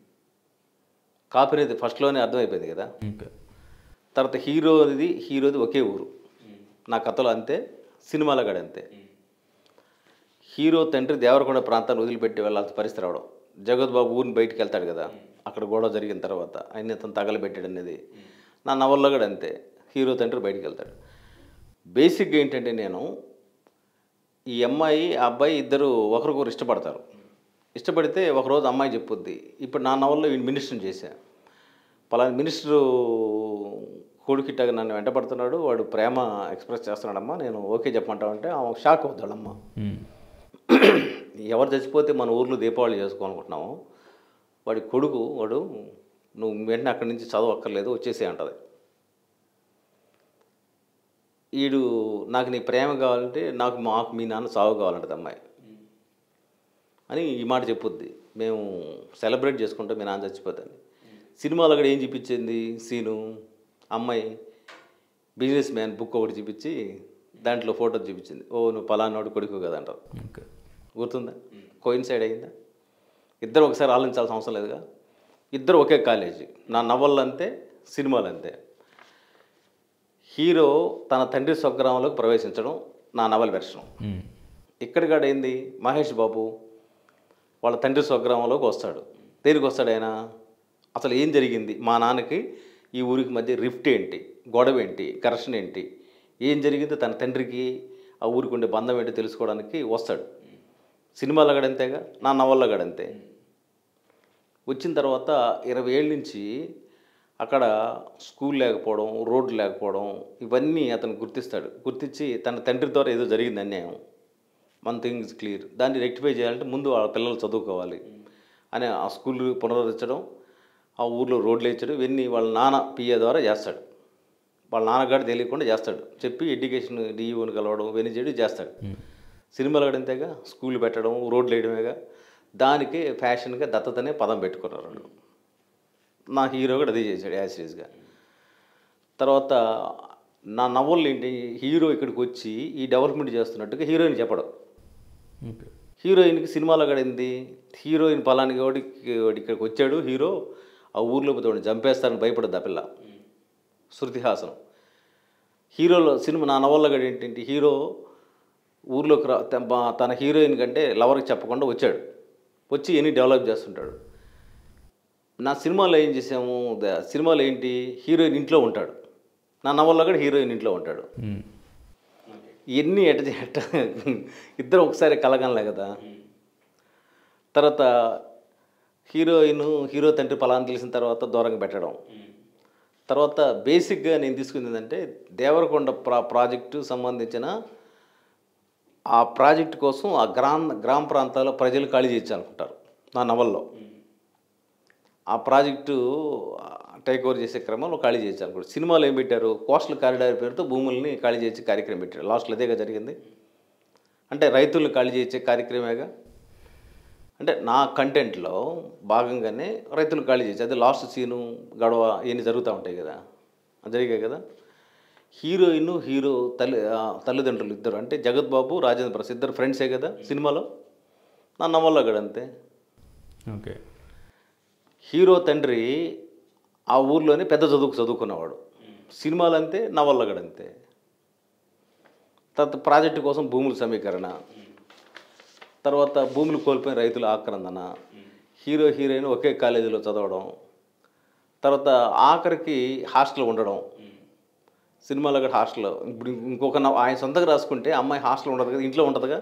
కాపీ అనేది ఫస్ట్లోనే అర్థమైపోయింది కదా. తర్వాత హీరోది ఒకే ఊరు, నా కథలో అంతే, సినిమాలో కూడా అంతే. హీరో తండ్రి దేవరకొండ ప్రాంతాన్ని వదిలిపెట్టి వెళ్ళాల్సిన పరిస్థితి రావడం, జగత్ బాబు ఊరిని బయటికి వెళ్తాడు కదా, అక్కడ గొడవ జరిగిన తర్వాత ఆయన అతను తగలబెట్టాడు అనేది నా నవల్లో కూడా అంతే. హీరో తండ్రి బయటికి వెళ్తాడు. బేసిక్గా ఏంటంటే నేను ఈ అమ్మాయి ఆ అబ్బాయి ఇద్దరు ఒకరికొకరు ఇష్టపడతారు. ఇష్టపడితే ఒకరోజు అమ్మాయి చెప్పుద్ది, ఇప్పుడు నా నవల్లో ఈ మినిస్టర్ని చేశా, పలానా మినిస్టరు కొడుకిట్టగా నన్ను వెంటపడుతున్నాడు, వాడు ప్రేమ ఎక్స్ప్రెస్ చేస్తున్నాడమ్మా, నేను ఓకే చెప్పమంటావంటే ఆమె షాక్ అవుతాడమ్మ. ఎవరు చచ్చిపోతే మన ఊర్లో దీపావళి చేసుకోవాలనుకుంటున్నాము, వాడి కొడుకు వాడు, నువ్వు వెంటనే అక్కడి నుంచి చదవక్కర్లేదు వచ్చేసే అంటది. వీడు నాకు నీ ప్రేమ కావాలంటే మాకు మీ నాన్న సాగు కావాలంటది అమ్మాయి అని ఈ మాట చెప్పుద్ది. మేము సెలబ్రేట్ చేసుకుంటాం మీ నాన్న చచ్చిపోతాని. సినిమాలో కూడా ఏం చూపించింది సీను, అమ్మాయి బిజినెస్ మ్యాన్ బుక్ ఒకటి చూపించి దాంట్లో ఫోటో చూపించింది, ఓ నువ్వు పలానాడు కొడుకు కదా అంటారు. గుర్తుందా? కోయిన్సైడ్ అయిందా? ఇద్దరు ఒకసారి ఆలోచించాల్సిన అవసరం లేదుగా. ఇద్దరు ఒకే కాలేజీ, నా నవళ్ళు అంతే, సినిమాలు అంతే. హీరో తన తండ్రి స్వగ్రామంలోకి ప్రవేశించడం నా నవల వెర్షన్. ఇక్కడికాడ ఏంది, మహేష్ బాబు వాళ్ళ తండ్రి స్వగ్రామంలోకి వస్తాడు. దేనికి వస్తాడు ఆయన? అసలు ఏం జరిగింది, మా నాన్నకి ఈ ఊరికి మధ్య రిఫ్ట్ ఏంటి, గొడవ ఏంటి, ఘర్షణ ఏంటి, ఏం జరిగిందో తన తండ్రికి ఆ ఊరికి ఉండే బంధం ఏంటో తెలుసుకోవడానికి వస్తాడు. సినిమాలో గడంతేగా, నా నవల్లో గడంతే. వచ్చిన తర్వాత 20 ఏళ్ళ నుంచి అక్కడ స్కూల్ లేకపోవడం, రోడ్లు లేకపోవడం, ఇవన్నీ అతను గుర్తిస్తాడు. గుర్తించి తన తండ్రి ద్వారా ఏదో జరిగింది అన్యాయం, వన్ థింగ్ ఇస్ క్లియర్, దాన్ని రెక్టిఫై చేయాలంటే ముందు వాళ్ళ పిల్లలు చదువుకోవాలి అని ఆ స్కూల్ పునరుద్ధరించడం, ఆ ఊర్లో రోడ్లు వేయించడం, ఇవన్నీ వాళ్ళ నాన్న పిఏ ద్వారా చేస్తాడు. వాళ్ళ నాన్నగారు తెలియకుండా చేస్తాడు. చెప్పి ఎడ్యుకేషన్ డిఈఓని కలవడం, ఇవన్నీ చేయడం చేస్తాడు. సినిమాలు గడంతేగా, స్కూల్ పెట్టడం, రోడ్లు వేయడమేగా. దానికి ఫ్యాషన్గా దత్తతనే పదం పెట్టుకున్నారు వాళ్ళు. నా హీరో కూడా అదే చేశాడు యాసిరీస్గా. తర్వాత నా నవల్లో ఏంటి, హీరో ఇక్కడికి వచ్చి ఈ డెవలప్మెంట్ చేస్తున్నట్టుగా హీరోయిన్ చెప్పడం. హీరోయిన్కి సినిమాలో గడింది, హీరోయిన్ పలానికి వాడు ఇక్కడికి వచ్చాడు హీరో, ఆ ఊర్లో పోతే చంపేస్తారని భయపడద్దు ఆ పిల్ల. శృతిహాసనం హీరోలో సినిమా. నా నవల్లో గడి ఏంటంటే, హీరో ఊర్లోకి తన హీరోయిన్ కంటే లవర్కి చెప్పకుండా వచ్చాడు. వచ్చి ఎన్ని డెవలప్ చేస్తుంటాడు. నా సినిమాలో ఏం చేసాము, సినిమాలో ఏంటి, హీరోయిన్ ఇంట్లో ఉంటాడు. నా నవల్లో కూడా హీరోయిన్ ఇంట్లో ఉంటాడు. ఇవన్నీ ఎట్ట ఇద్దరు ఒకసారి కలగనలే కదా. తర్వాత హీరో తండ్రి పలానా తెలిసిన తర్వాత దూరంగా పెట్టడం. తర్వాత బేసిక్గా నేను తీసుకుంది ఏంటంటే, దేవరకొండ ప్రాజెక్టు సంబంధించిన ఆ ప్రాజెక్టు కోసం ఆ గ్రామ ప్రాంతాల్లో ప్రజలు ఖాళీ చేయించాలనుకుంటారు నా నవల్లో. ఆ ప్రాజెక్టు టేక్ ఓవర్ చేసే క్రమంలో ఖాళీ చేయించాలనుకుంటారు. సినిమాలో ఏం పెట్టారు, కోస్టల్ కారిడార్ పేరుతో భూముల్ని ఖాళీ చేయించే కార్యక్రమం పెట్టారు. లాస్ట్లో అదేగా జరిగింది. అంటే రైతులను ఖాళీ చేయించే కార్యక్రమేగా. అంటే నా కంటెంట్లో భాగంగానే రైతులు ఖాళీ చేసి, అదే లాస్ట్ సీను గొడవ ఇవన్నీ జరుగుతూ ఉంటాయి కదా, జరిగాయి కదా. హీరోయిన్ హీరో తల్లిదండ్రులు ఇద్దరు, అంటే జగత్ బాబు, రాజేంద్ర ప్రసాద్ ఇద్దరు ఫ్రెండ్సే కదా సినిమాలో. నా నవల్లో కూడా అంతే. ఓకే. హీరో తండ్రి ఆ ఊర్లోనే పెద్ద చదువుకున్నవాడు. సినిమాలు అంతే, నవల్లో కూడా అంతే. తర్వాత ప్రాజెక్టు కోసం భూముల సమీకరణ, తర్వాత భూములు కోల్పోయిన రైతుల ఆక్రందన, హీరోయిన్ ఒకే కాలేజీలో చదవడం, తర్వాత ఆఖరికి హాస్టల్ ఉండడం. సినిమాలో కూడా హాస్టల్లో. ఇప్పుడు ఇంకొక ఆయన సొంతంగా రాసుకుంటే అమ్మాయి హాస్టల్ ఉండదు కదా, ఇంట్లో ఉంటుందిగా.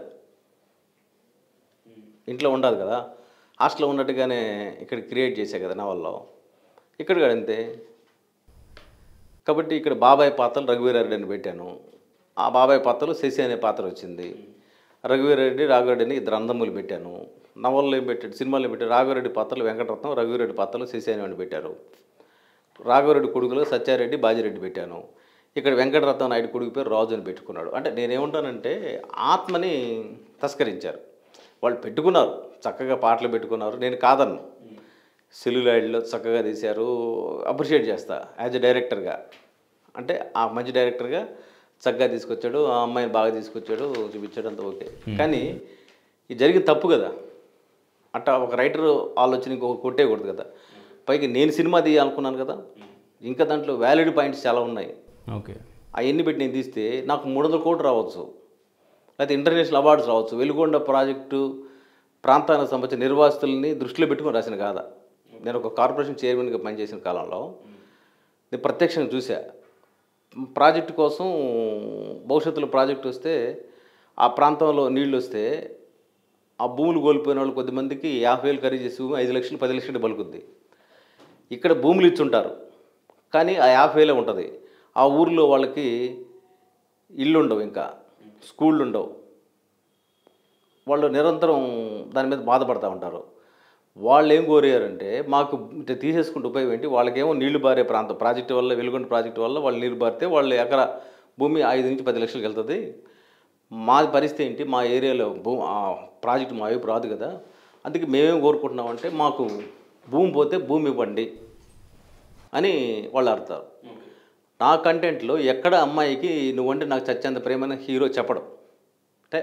ఇంట్లో ఉండదు కదా, హాస్టల్లో ఉన్నట్టుగానే ఇక్కడ క్రియేట్ చేసే కదా నవల్లో. ఇక్కడ కూడా అంతే. కాబట్టి ఇక్కడ బాబాయ్ పాత్రలు రఘువీరారెడ్డి అని పెట్టాను. ఆ బాబాయ్ పాత్రలో శశి అనే పాత్ర వచ్చింది. రఘువీరారెడ్డి, రాఘవరెడ్డి అని ఇద్దరు అందములు పెట్టాను. నవల్లో ఏం పెట్టాడు, సినిమాలో ఏం పెట్టాడు, రాఘవరెడ్డి పాత్రలు వెంకటరత్నం, రఘువీరెడ్డి పాత్రలు శశి అని పెట్టారు. రాఘవరెడ్డి కొడుకులో సత్యారెడ్డి, బాజిరెడ్డి పెట్టాను. ఇక్కడ వెంకటరత్నం నాయుడు కొడుకు పేరు రాజు అని పెట్టుకున్నాడు. అంటే నేనేమంటానంటే, ఆత్మని తస్కరించారు వాళ్ళు. పెట్టుకున్నారు, చక్కగా పాటలు పెట్టుకున్నారు, నేను కాదన్ను. సెల్యులాయిడ్లో చక్కగా తీశారు, అప్రిషియేట్ చేస్తా యాజ్ ఎ డైరెక్టర్గా. అంటే ఆ మంచి డైరెక్టర్గా చక్కగా తీసుకొచ్చాడు, ఆ అమ్మాయిని బాగా తీసుకొచ్చాడు, చూపించాడు, అంత ఓకే. కానీ ఇది జరిగింది తప్పు కదా. అట్టా ఒక రైటర్ ఆలోచన ఇంకొక కొట్టేయకూడదు కదా. పైకి నేను సినిమా తీయాలనుకున్నాను కదా, ఇంకా దాంట్లో వ్యాలిడ్ పాయింట్స్ చాలా ఉన్నాయి. ఓకే. అవన్నీ పెట్టి నేను తీస్తే నాకు 300 కోట్లు రావచ్చు, లేకపోతే ఇంటర్నేషనల్ అవార్డ్స్ రావచ్చు. వెలుగొండ ప్రాజెక్టు ప్రాంతానికి సంబంధించిన నిర్వాసితులని దృష్టిలో పెట్టుకుని రాసిన కాదా. నేను ఒక కార్పొరేషన్ చైర్మన్గా పనిచేసిన కాలంలో నేను ప్రత్యక్షంగా చూసా. ప్రాజెక్టు కోసం భవిష్యత్తులో ప్రాజెక్టు వస్తే, ఆ ప్రాంతంలో నీళ్ళు వస్తే, ఆ భూములు కోల్పోయిన వాళ్ళు కొద్దిమందికి 50,000 ఖరీదు చేసి 5 లక్షలు 10 లక్షలు పలుకుద్ది. ఇక్కడ భూములు ఇచ్చుంటారు కానీ ఆ 50,000 ఉంటుంది. ఆ ఊర్లో వాళ్ళకి ఇల్లు ఉండవు, ఇంకా స్కూళ్ళు ఉండవు. వాళ్ళు నిరంతరం దాని మీద బాధపడుతూ ఉంటారు. వాళ్ళు ఏం కోరారంటే, మాకు తీసేసుకుంటే ఉపయోగం ఏంటి, వాళ్ళకేమో నీళ్లు బారే ప్రాంతం ప్రాజెక్టు వల్ల, వెలుగొండ ప్రాజెక్టు వల్ల వాళ్ళు నీళ్ళు బారితే వాళ్ళు ఎకరా భూమి 5 నుంచి 10 లక్షలకు వెళ్తుంది. మా పరిస్థితి ఏంటి, మా ఏరియాలో ప్రాజెక్టు మా వైపు రాదు కదా. అందుకే మేమేం కోరుకుంటున్నామంటే, మాకు భూమి పోతే భూమి ఇవ్వండి అని వాళ్ళు అర్థారు. నా కంటెంట్లో ఎక్కడ అమ్మాయికి నువ్వంటే నాకు చచ్చేంత ప్రేమని హీరో చెప్పడం. అంటే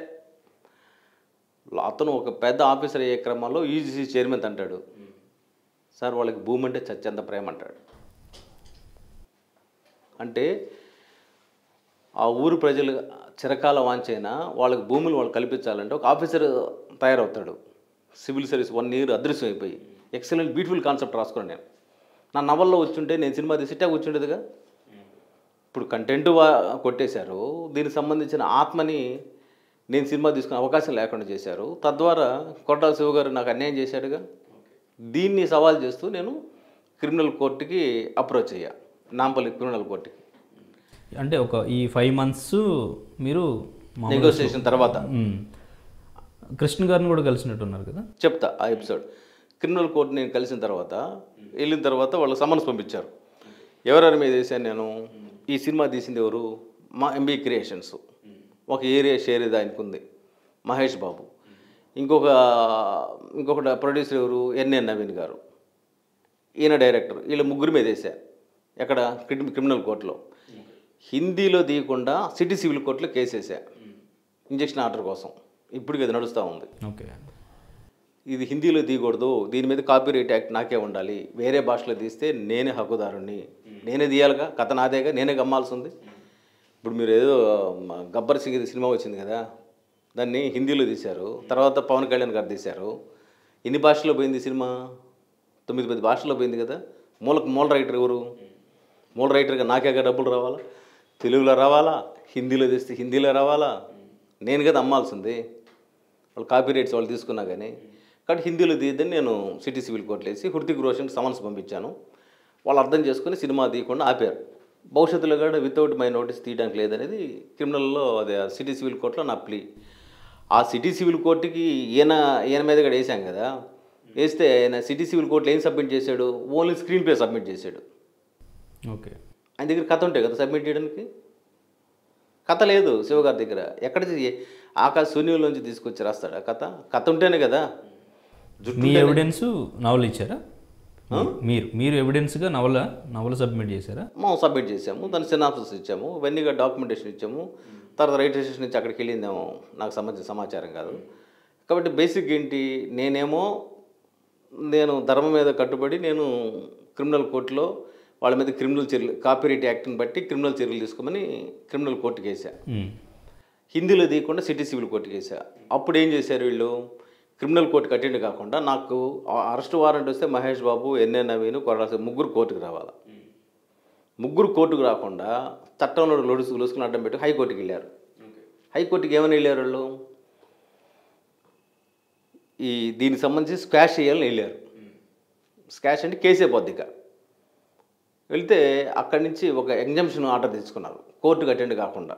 అతను ఒక పెద్ద ఆఫీసర్ అయ్యే క్రమంలో యూజీసీ చైర్మన్ అంటాడు, సార్ వాళ్ళకి భూమి అంటే చచ్చేంత ప్రేమ అంటాడు. అంటే ఆ ఊరు ప్రజలు చిరకాల వాంచైనా వాళ్ళకి భూములు వాళ్ళు కల్పించాలంటే ఒక ఆఫీసర్ తయారవుతాడు. సివిల్ సర్వీస్ 1 ఇయర్ అదృశ్యం అయిపోయి ఎక్సలెంట్ బ్యూటిఫుల్ కాన్సెప్ట్ రాసుకున్నాను నేను. నా నవల్లో వచ్చుంటే నేను సినిమా తీసి ఇట్టా కూర్చుండేదిగా. ఇప్పుడు కంటెంట్ కొట్టేశారు, దీనికి సంబంధించిన ఆత్మని నేను సినిమా తీసుకునే అవకాశం లేకుండా చేశారు. తద్వారా కొట్టాల శివ గారు నాకు అన్యాయం చేశాడుగా. దీన్ని సవాల్ చేస్తూ నేను క్రిమినల్ కోర్టుకి అప్రోచ్ అయ్యా, నాంపల్లి క్రిమినల్ కోర్టుకి. అంటే ఈ 5 months మీరు నెగోసియేషన్ తర్వాత కృష్ణ గారిని కూడా కలిసినట్టున్నారు కదా. చెప్తా ఆ ఎపిసోడ్. క్రిమినల్ కోర్టు నేను కలిసిన తర్వాత వెళ్ళిన తర్వాత వాళ్ళు సమన్స్ పంపించారు. ఎవరెవరి మీద వేసాను నేను, ఈ సినిమా తీసింది ఎవరు, మా ఎంబీ క్రియేషన్స్, ఒక ఏరియా షేర్ ఇది ఆయనకు ఉంది, మహేష్ బాబు, ఇంకొక ప్రొడ్యూసర్ ఎవరు, ఎన్ఎన్ నవీన్ గారు, ఈయన డైరెక్టర్. వీళ్ళ ముగ్గురు మీద వేసా. ఎక్కడ? క్రిమినల్ కోర్టులో. హిందీలో తీయకుండా సిటీ సివిల్ కోర్టులో కేసు వేసా ఇంజక్షన్ ఆర్డర్ కోసం. ఇప్పటికి అది నడుస్తూ ఉంది. ఓకే, ఇది హిందీలో తీయకూడదు, దీని మీద కాపీరైట్ యాక్ట్ నాకే ఉండాలి, వేరే భాషలో తీస్తే నేనే హక్కుదారుణ్ణి, నేనే తీయాలిగా, కథ నాదేగా, నేనే గమ్మాల్సి ఉంది. ఇప్పుడు మీరు ఏదో గబ్బర్ సింగ్ సినిమా వచ్చింది కదా, దాన్ని హిందీలో తీశారు, తర్వాత పవన్ కళ్యాణ్ గారు తీశారు. ఎన్ని భాషల్లో పోయింది సినిమా? 9-10 భాషల్లో పోయింది కదా. మూల రైటర్ ఎవరు? మూల రైటర్గా నాకేగా డబ్బులు రావాలా? తెలుగులో రావాలా, హిందీలో తీస్తే హిందీలో రావాలా, నేను కదా అమ్మాల్సింది. వాళ్ళు కాపీ రైట్స్ వాళ్ళు తీసుకున్నా కానీ. కాబట్టి హిందీలో తీయద్దని నేను సిటీ సివిల్ కోర్టులో వేసి హృతిక్ రోషన్కి సమన్స్ పంపించాను. వాళ్ళు అర్థం చేసుకుని సినిమా తీయకుండా ఆపారు. భవిష్యత్తులో కూడా వితౌట్ మై నోటీస్ తీయడానికి లేదనేది క్రిమినల్లో, అదే సిటీ సివిల్ కోర్టులో నా ప్లీ. ఆ సిటీ సివిల్ కోర్టుకి ఈయన మీద కూడా వేసాం కదా. వేస్తే ఆయన సిటీ సివిల్ కోర్టులో ఏం సబ్మిట్ చేశాడు? ఓన్లీ స్క్రీన్ ప్లే సబ్మిట్ చేశాడు. ఓకే, ఆయన దగ్గర కథ ఉంటాయి కదా సబ్మిట్ చేయడానికి. కథ లేదు శివగారి దగ్గర. ఎక్కడ ఆకాశ శూన్యంలోంచి తీసుకొచ్చి రాస్తాడు ఆ కథ? కథ ఉంటేనే కదా. మీ ఎవిడెన్స్ నవల ఇచ్చారా? మీరు ఎవిడెన్స్గా నవల సబ్మిట్ చేశారా? మనం సబ్మిట్ చేసాము, దాని సినాప్సిస్ ఇచ్చాము, ఇవన్నీగా డాక్యుమెంటేషన్ ఇచ్చాము. తర్వాత రైల్వే స్టేషన్ నుంచి అక్కడికి వెళ్ళిందేమో నాకు సంబంధించిన సమాచారం కాదు. కాబట్టి బేసిక్ ఏంటి, నేను ధర్మం మీద కట్టుబడి నేను క్రిమినల్ కోర్టులో వాళ్ళ మీద క్రిమినల్ చర్యలు, కాపీరైట్ యాక్ట్ని బట్టి క్రిమినల్ చర్యలు తీసుకోమని క్రిమినల్ కోర్టుకి వేసా. హిందీలో తీయకుండా సిటీ సివిల్ కోర్టుకి వేసా. అప్పుడు ఏం చేశారు వీళ్ళు, క్రిమినల్ కోర్టుకి అటెండ్ కాకుండా నాకు అరెస్ట్ వారెంట్ వస్తే మహేష్ బాబు, ఎన్ఎన్ నవీన్, కొరడాల ముగ్గురు కోర్టుకు రావాలి. ముగ్గురు కోర్టుకు రాకుండా చట్టంలో లొసుకుని అడ్డం పెట్టి హైకోర్టుకి వెళ్ళారు. హైకోర్టుకి ఏమని వెళ్ళారు వాళ్ళు, దీనికి సంబంధించి స్క్వాష్ చేయాలని వెళ్ళారు. స్క్వాష్ అంటే కేసే పొద్దిక. వెళ్తే అక్కడి నుంచి ఒక ఎగ్జంప్షన్ ఆర్డర్ తెచ్చుకున్నారు కోర్టుకు అటెండ్ కాకుండా.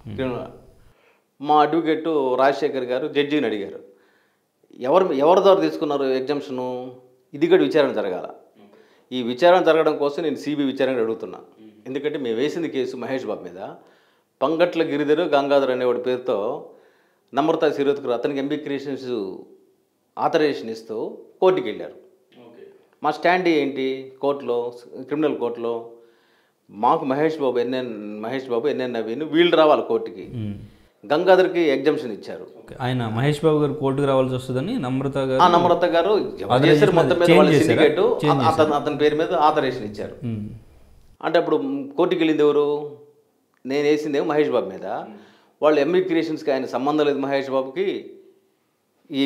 మా అడ్వకేటు రాజశేఖర్ గారు జడ్జిని అడిగారు, ఎవరి ద్వారా తీసుకున్నారు ఎగ్జంప్షను? ఇది కూడా విచారణ జరగాల. ఈ విచారణ జరగడం కోసం నేను సిబిఐ విచారణ అడుగుతున్నా. ఎందుకంటే మేము వేసింది కేసు మహేష్ బాబు మీద. పంగట్ల గిరిధర్ గంగాధర్ అనేవాడి పేరుతో నమ్రతా శిరోద్కర్ అతనికి ఎంబీ క్రియేషన్స్ ఆథరైజేషన్ ఇస్తూ కోర్టుకి వెళ్ళారు. మా స్టాండ్ ఏంటి కోర్టులో, క్రిమినల్ కోర్టులో? మాకు మహేష్ బాబు, ఎన్ఎన్ నవీన్ వీళ్ళు రావాలి కోర్టుకి. గంగాధర్కి ఎగ్జంప్షన్ ఇచ్చారు. ఆయన మహేష్ బాబు గారు కోర్టుకు రావాల్సి వస్తుందని నమ్రత గారు చేశారు. మొత్తం మీద వాళ్ళ సిండికేట్ అతని పేరు మీద ఆథరైజేషన్ ఇచ్చారు. అంటే అప్పుడు కోర్టుకి వెళ్ళింది ఎవరు? నేను వేసింది ఏమో మహేష్ బాబు మీద. వాళ్ళు ఎంబీ క్రియేషన్స్కి ఆయన సంబంధం లేదు మహేష్ బాబుకి. ఈ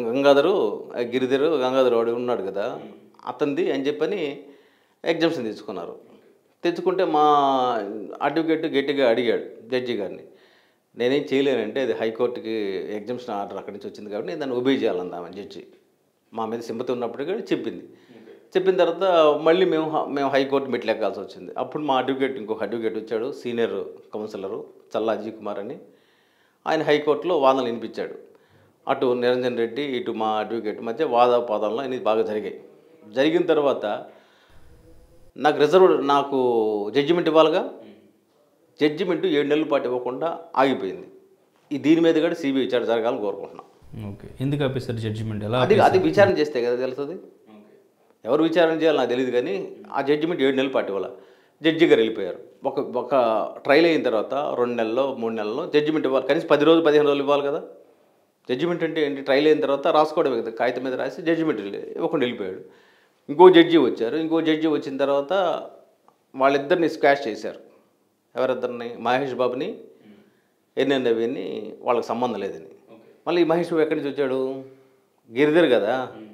గంగాధర్ వాడు ఉన్నాడు కదా అతనిది అని చెప్పని ఎగ్జంప్షన్ తెచ్చుకున్నారు. తెచ్చుకుంటే మా అడ్వకేట్ గట్టిగా అడిగాడు జడ్జి గారిని, నేనేం చేయలేనంటే అది హైకోర్టుకి ఎగ్జంప్షన్ ఆర్డర్ అక్కడి నుంచి వచ్చింది కాబట్టి నేను దాన్ని ఒబే చేయాలన్నామని జడ్జి మా మీద సింపతి ఉన్నప్పటికీ చెప్పింది. చెప్పిన తర్వాత మళ్ళీ మేము హైకోర్టు మెట్లు ఎక్కాల్సి వచ్చింది. అప్పుడు మా ఇంకొక అడ్వకేట్ వచ్చాడు, సీనియర్ కౌన్సిలరు చల్లా అజయ్ కుమార్ అని. ఆయన హైకోర్టులో వాదనలు వినిపించాడు. అటు నిరంజన్ రెడ్డి ఇటు మా అడ్వకేట్ మధ్య వాదాపాదాల్లో అనేది బాగా జరిగాయి. జరిగిన తర్వాత నాకు జడ్జిమెంట్ ఇవ్వాలిగా. జడ్జిమెంట్ 7 నెలల పాటు ఇవ్వకుండా ఆగిపోయింది. దీని మీద కూడా సిబిఐ విచారణ జరగాలని కోరుకుంటున్నాం. ఓకే, ఎందుకు ఆపేస్తారు జడ్జిమెంట్? ఎలా అది విచారణ చేస్తే కదా తెలుస్తుంది. ఎవరు విచారణ చేయాలి నాకు తెలియదు, కానీ ఆ జడ్జిమెంట్ 7 నెలల పాటు ఇవ్వాలి. జడ్జి గారు వెళ్ళిపోయారు. ఒక ట్రయల్ అయిన తర్వాత 2 నెలల్లో 3 నెలల్లో జడ్జిమెంట్ ఇవ్వాలి. కనీసం 10 రోజులు 15 రోజులు ఇవ్వాలి కదా. జడ్జిమెంట్ అంటే ఏంటి? ట్రయల్ అయిన తర్వాత రాసుకోవడమే కదా, కాగితం మీద రాసి జడ్జిమెంట్ ఇవ్వకుండా వెళ్ళిపోయాడు. ఇంకో జడ్జి వచ్చారు. ఇంకో జడ్జి వచ్చిన తర్వాత వాళ్ళిద్దరిని స్క్వాష్ చేశారు. ఎవరిద్దరిని, మహేష్ బాబుని, ఎన్ఎన్ రవిని, వాళ్ళకి సంబంధం లేదని. మళ్ళీ ఈ మహేష్ బాబు ఎక్కడి నుంచి వచ్చాడు? గిరిధర్ కదా,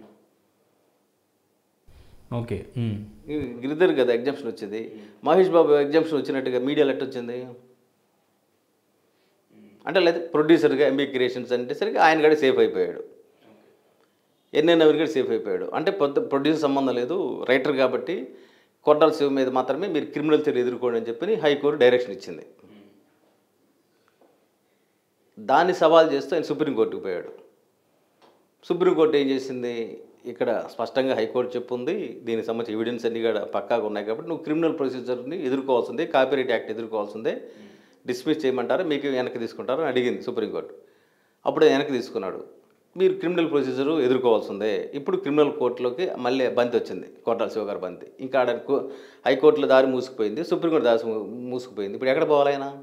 ఓకే. గిరిధర్ కదా ఎగ్జామ్షన్ వచ్చింది. మహేష్ బాబు ఎగ్జామ్షన్ వచ్చినట్టుగా మీడియాలో ఎట్ట వచ్చింది అంటే, లేదా ప్రొడ్యూసర్గా ఎంబీ క్రియేషన్స్ అంటే సరిగ్గా ఆయన కూడా సేఫ్ అయిపోయాడు, ఎన్ఎన్ రవి కూడా సేఫ్ అయిపోయాడు. అంటే ప్రొడ్యూసర్ సంబంధం లేదు, రైటర్ కాబట్టి కొట్టాల శివ మీద మాత్రమే మీరు క్రిమినల్ చర్య ఎదుర్కోండి అని చెప్పి హైకోర్టు డైరెక్షన్ ఇచ్చింది. దాన్ని సవాల్ చేస్తూ ఆయన సుప్రీంకోర్టుకు పోయాడు. సుప్రీంకోర్టు ఏం చేసింది, ఇక్కడ స్పష్టంగా హైకోర్టు చెప్పుంది, దీనికి సంబంధించి ఎవిడెన్స్ అన్ని కూడా పక్కాగా ఉన్నాయి కాబట్టి నువ్వు క్రిమినల్ ప్రొసీజర్ని ఎదుర్కోవాల్సిందే, కాపీరైట్ యాక్ట్ ఎదుర్కోవాల్సిందే, డిస్మిస్ చేయమంటారా మీకు వెనక్కి తీసుకుంటారా అని అడిగింది సుప్రీంకోర్టు. అప్పుడు వెనక్కి తీసుకున్నాడు. మీరు క్రిమినల్ ప్రొసీజరు ఎదుర్కోవాల్సిందే. ఇప్పుడు క్రిమినల్ కోర్టులోకి మళ్ళీ బంతి వచ్చింది, కొట్టాల శివ గారి బంతి. ఇంకా ఆడ హైకోర్టులో దారి మూసుకుపోయింది, సుప్రీంకోర్టు దారి మూసుకుపోయింది. ఇప్పుడు ఎక్కడ పోవాలి ఆయన?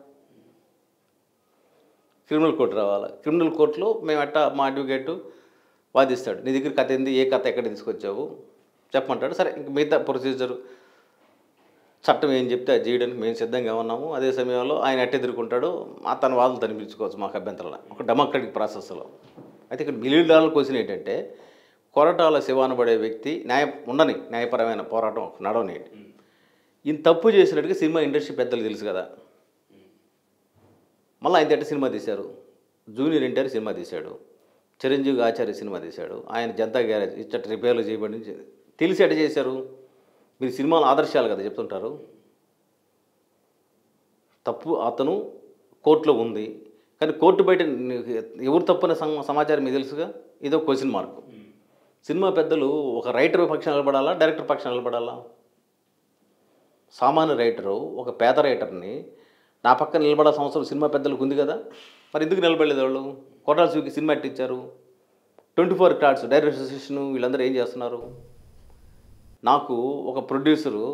క్రిమినల్ కోర్టు రావాలి. క్రిమినల్ కోర్టులో మేము మా అడ్వకేటు వాదిస్తాడు, నీ దగ్గర కథ ఏంది, ఏ కథ ఎక్కడ తీసుకొచ్చావు చెప్పమంటాడు. సరే, ఇంక మిగతా ప్రొసీజరు చట్టం ఏం చెప్తే అది చేయడానికి మేము సిద్ధంగా ఉన్నాము. అదే సమయంలో ఆయన ఎట్ట ఎదుర్కొంటాడో తన వాదనలు తనిపించుకోవచ్చు, మాకు అభ్యంతరాలు, ఒక డెమోక్రటిక్ ప్రాసెస్లో. అయితే ఇక్కడ $1 మిలియన్ క్వశ్చన్ ఏంటంటే, కొరటాల శివ అనబడే వ్యక్తి న్యాయపరమైన పోరాటం నడవనేంటి, ఈయన తప్పు చేసినట్టుగా సినిమా ఇండస్ట్రీ పెద్దలు తెలుసు కదా. మళ్ళీ ఆయన ఎట్ట సినిమా తీశారు? జూనియర్ ఎన్టీఆర్ సినిమా తీశాడు, చిరంజీవి ఆచార్య సినిమా తీశాడు, ఆయన జనతా గ్యారేజ్ ఇచ్చట రిపేర్లు చేయబడి తెలిసి ఎట్ట చేశారు? మీరు సినిమాలు ఆదర్శాలు కదా చెప్తుంటారు. తప్పు అతను కోర్టులో ఉంది, కానీ కోర్టు బయట ఎవరు తప్పనే సమాచారం మీకు తెలుసుగా, ఇదో క్వశ్చన్ మార్క్. సినిమా పెద్దలు ఒక రైటర్ పక్షాన నిలబడాలా, డైరెక్టర్ పక్షాన నిలబడాలా? సామాన్య రైటరు ఒక పేద రైటర్ని నా పక్కన నిలబడాల్సిన అవసరం సినిమా పెద్దలకు ఉంది కదా, మరి ఎందుకు నిలబడలేదు వాళ్ళు? కొట్టాల శివకి సినిమా ఎట్టిచ్చారు? 24 క్రాడ్స్ డైరెక్టర్ అసోసియేషన్ వీళ్ళందరూ ఏం చేస్తున్నారు? నాకు ఒక producer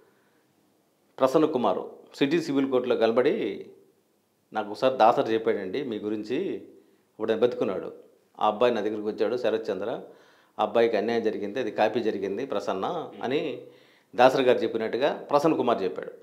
Prasanna Kumar city civil కోర్టులో కలబడి నాకు ఒకసారి దాసరి చెప్పాడండి మీ గురించి, ఇప్పుడు ఆయన బతుకున్నాడు. ఆ అబ్బాయి నా దగ్గరికి వచ్చాడు, శరత్ చంద్ర, ఆ అబ్బాయికి అన్యాయం జరిగింది, అది కాపీ జరిగింది ప్రసన్న అని దాసరి గారు చెప్పినట్టుగా ప్రసన్న కుమార్ చెప్పాడు.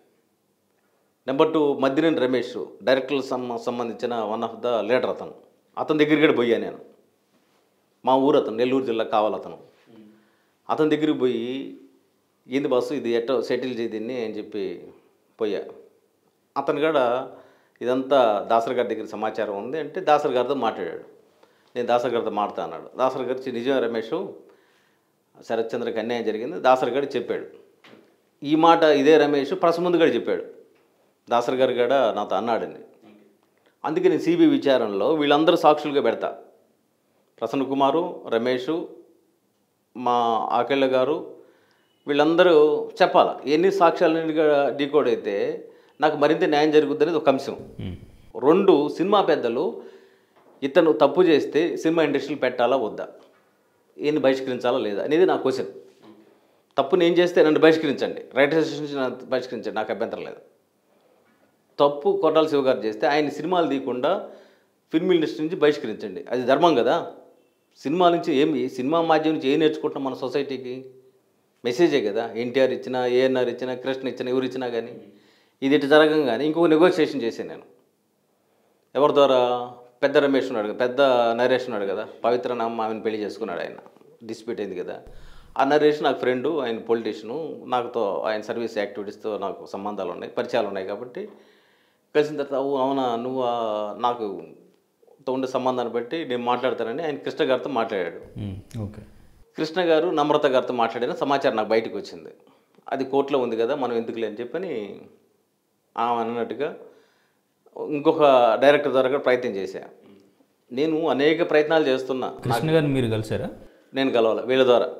నెంబర్ 2 మద్దినేని రమేష్ డైరెక్టర్లకు సంబంధించిన వన్ ఆఫ్ ద లీడర్, అతని దగ్గరికి కూడా పోయా నేను. మా ఊరు అతను, నెల్లూరు జిల్లా కావాలి అతని దగ్గరికి పోయి, ఏంది బాసు ఇది ఎట్టో సెటిల్ చేయదీన్ని అని చెప్పి పోయా. అతను కూడా ఇదంతా దాసరి గారి దగ్గర సమాచారం ఉంది అంటే దాసరి గారితో మాట్లాడాడు. నేను దాసరి గారితో మాట్లాడుతా అన్నాడు. దాసరి గారి నిజమే రమేష్, శరత్ చంద్రకి అన్యాయం జరిగింది దాసరి గారు చెప్పాడు. ఈ మాట ఇదే రమేష్ ప్రెస్ ముందు కూడా చెప్పాడు, దాసరి గారు కూడా నాతో అన్నాడని. అందుకే నేను సిబిఐ విచారణలో వీళ్ళందరూ సాక్షులుగా పెడతా. ప్రసన్న కుమారు, రమేషు, మా ఆకెళ్ళ గారు, వీళ్ళందరూ చెప్పాలి. ఎన్ని సాక్ష్యాలని డీకోడ్ అయితే నాకు మరింత న్యాయం జరుగుద్దనేది ఒక అంశం. 2, సినిమా పెద్దలు ఇతను తప్పు చేస్తే సినిమా ఇండస్ట్రీలు పెట్టాలా వద్దా, ఈయన్ని బహిష్కరించాలా లేదా అనేది నా క్వశ్చన్. తప్పు నేను చేస్తే నన్ను బహిష్కరించండి, రైటర్ అసోసియేషన్ బహిష్కరించండి, నాకు అభ్యంతరం లేదు. తప్పు కొట్టాల శివ గారు చేస్తే ఆయన సినిమాలు తీయకుండా ఫిల్మ్ ఇండస్ట్రీ నుంచి బహిష్కరించండి, అది ధర్మం కదా. సినిమా నుంచి సినిమా మాధ్యమం నుంచి ఏం నేర్చుకుంటాం మన సొసైటీకి? మెసేజే కదా. ఎన్టీఆర్ ఇచ్చినా, ఏఎన్ఆర్ ఇచ్చినా, కృష్ణ ఇచ్చినా, ఎవరు ఇచ్చినా కానీ ఇది ఇటు జరగంగానే ఇంకొక నెగోషియేషన్ చేశాను నేను. ఎవరి ద్వారా? పెద్ద రమేష్ ఉన్నాడు, పెద్ద నరేష్ ఉన్నాడు కదా, పవిత్ర నామ ఆమెను పెళ్లి చేసుకున్నాడు, ఆయన డిస్ప్యూట్ అయింది కదా. ఆ నరేష్ నాకు ఫ్రెండు, ఆయన పొలిటీషియను, నాకుతో ఆయన సర్వీస్ యాక్టివిటీస్తో నాకు సంబంధాలు ఉన్నాయి, పరిచయాలు ఉన్నాయి. కాబట్టి కలిసిన తర్వాత అవునా నువ్వు నాకు ఉండే సంబంధాన్ని బట్టి నేను మాట్లాడతానని ఆయన కృష్ణ గారితో మాట్లాడాడు. ఓకే. కృష్ణ గారు నమ్రత గారితో మాట్లాడిన సమాచారం నాకు బయటకు వచ్చింది. అది కోర్టులో ఉంది కదా, మనం ఎందుకులే అని చెప్పని ఆమె అన్నట్టుగా ఇంకొక డైరెక్టర్ ద్వారా కూడా ప్రయత్నం చేశా. నేను అనేక ప్రయత్నాలు చేస్తున్నా. కృష్ణ గారిని మీరు కలిసారా? నేను కలవాలి, వీళ్ళ ద్వారా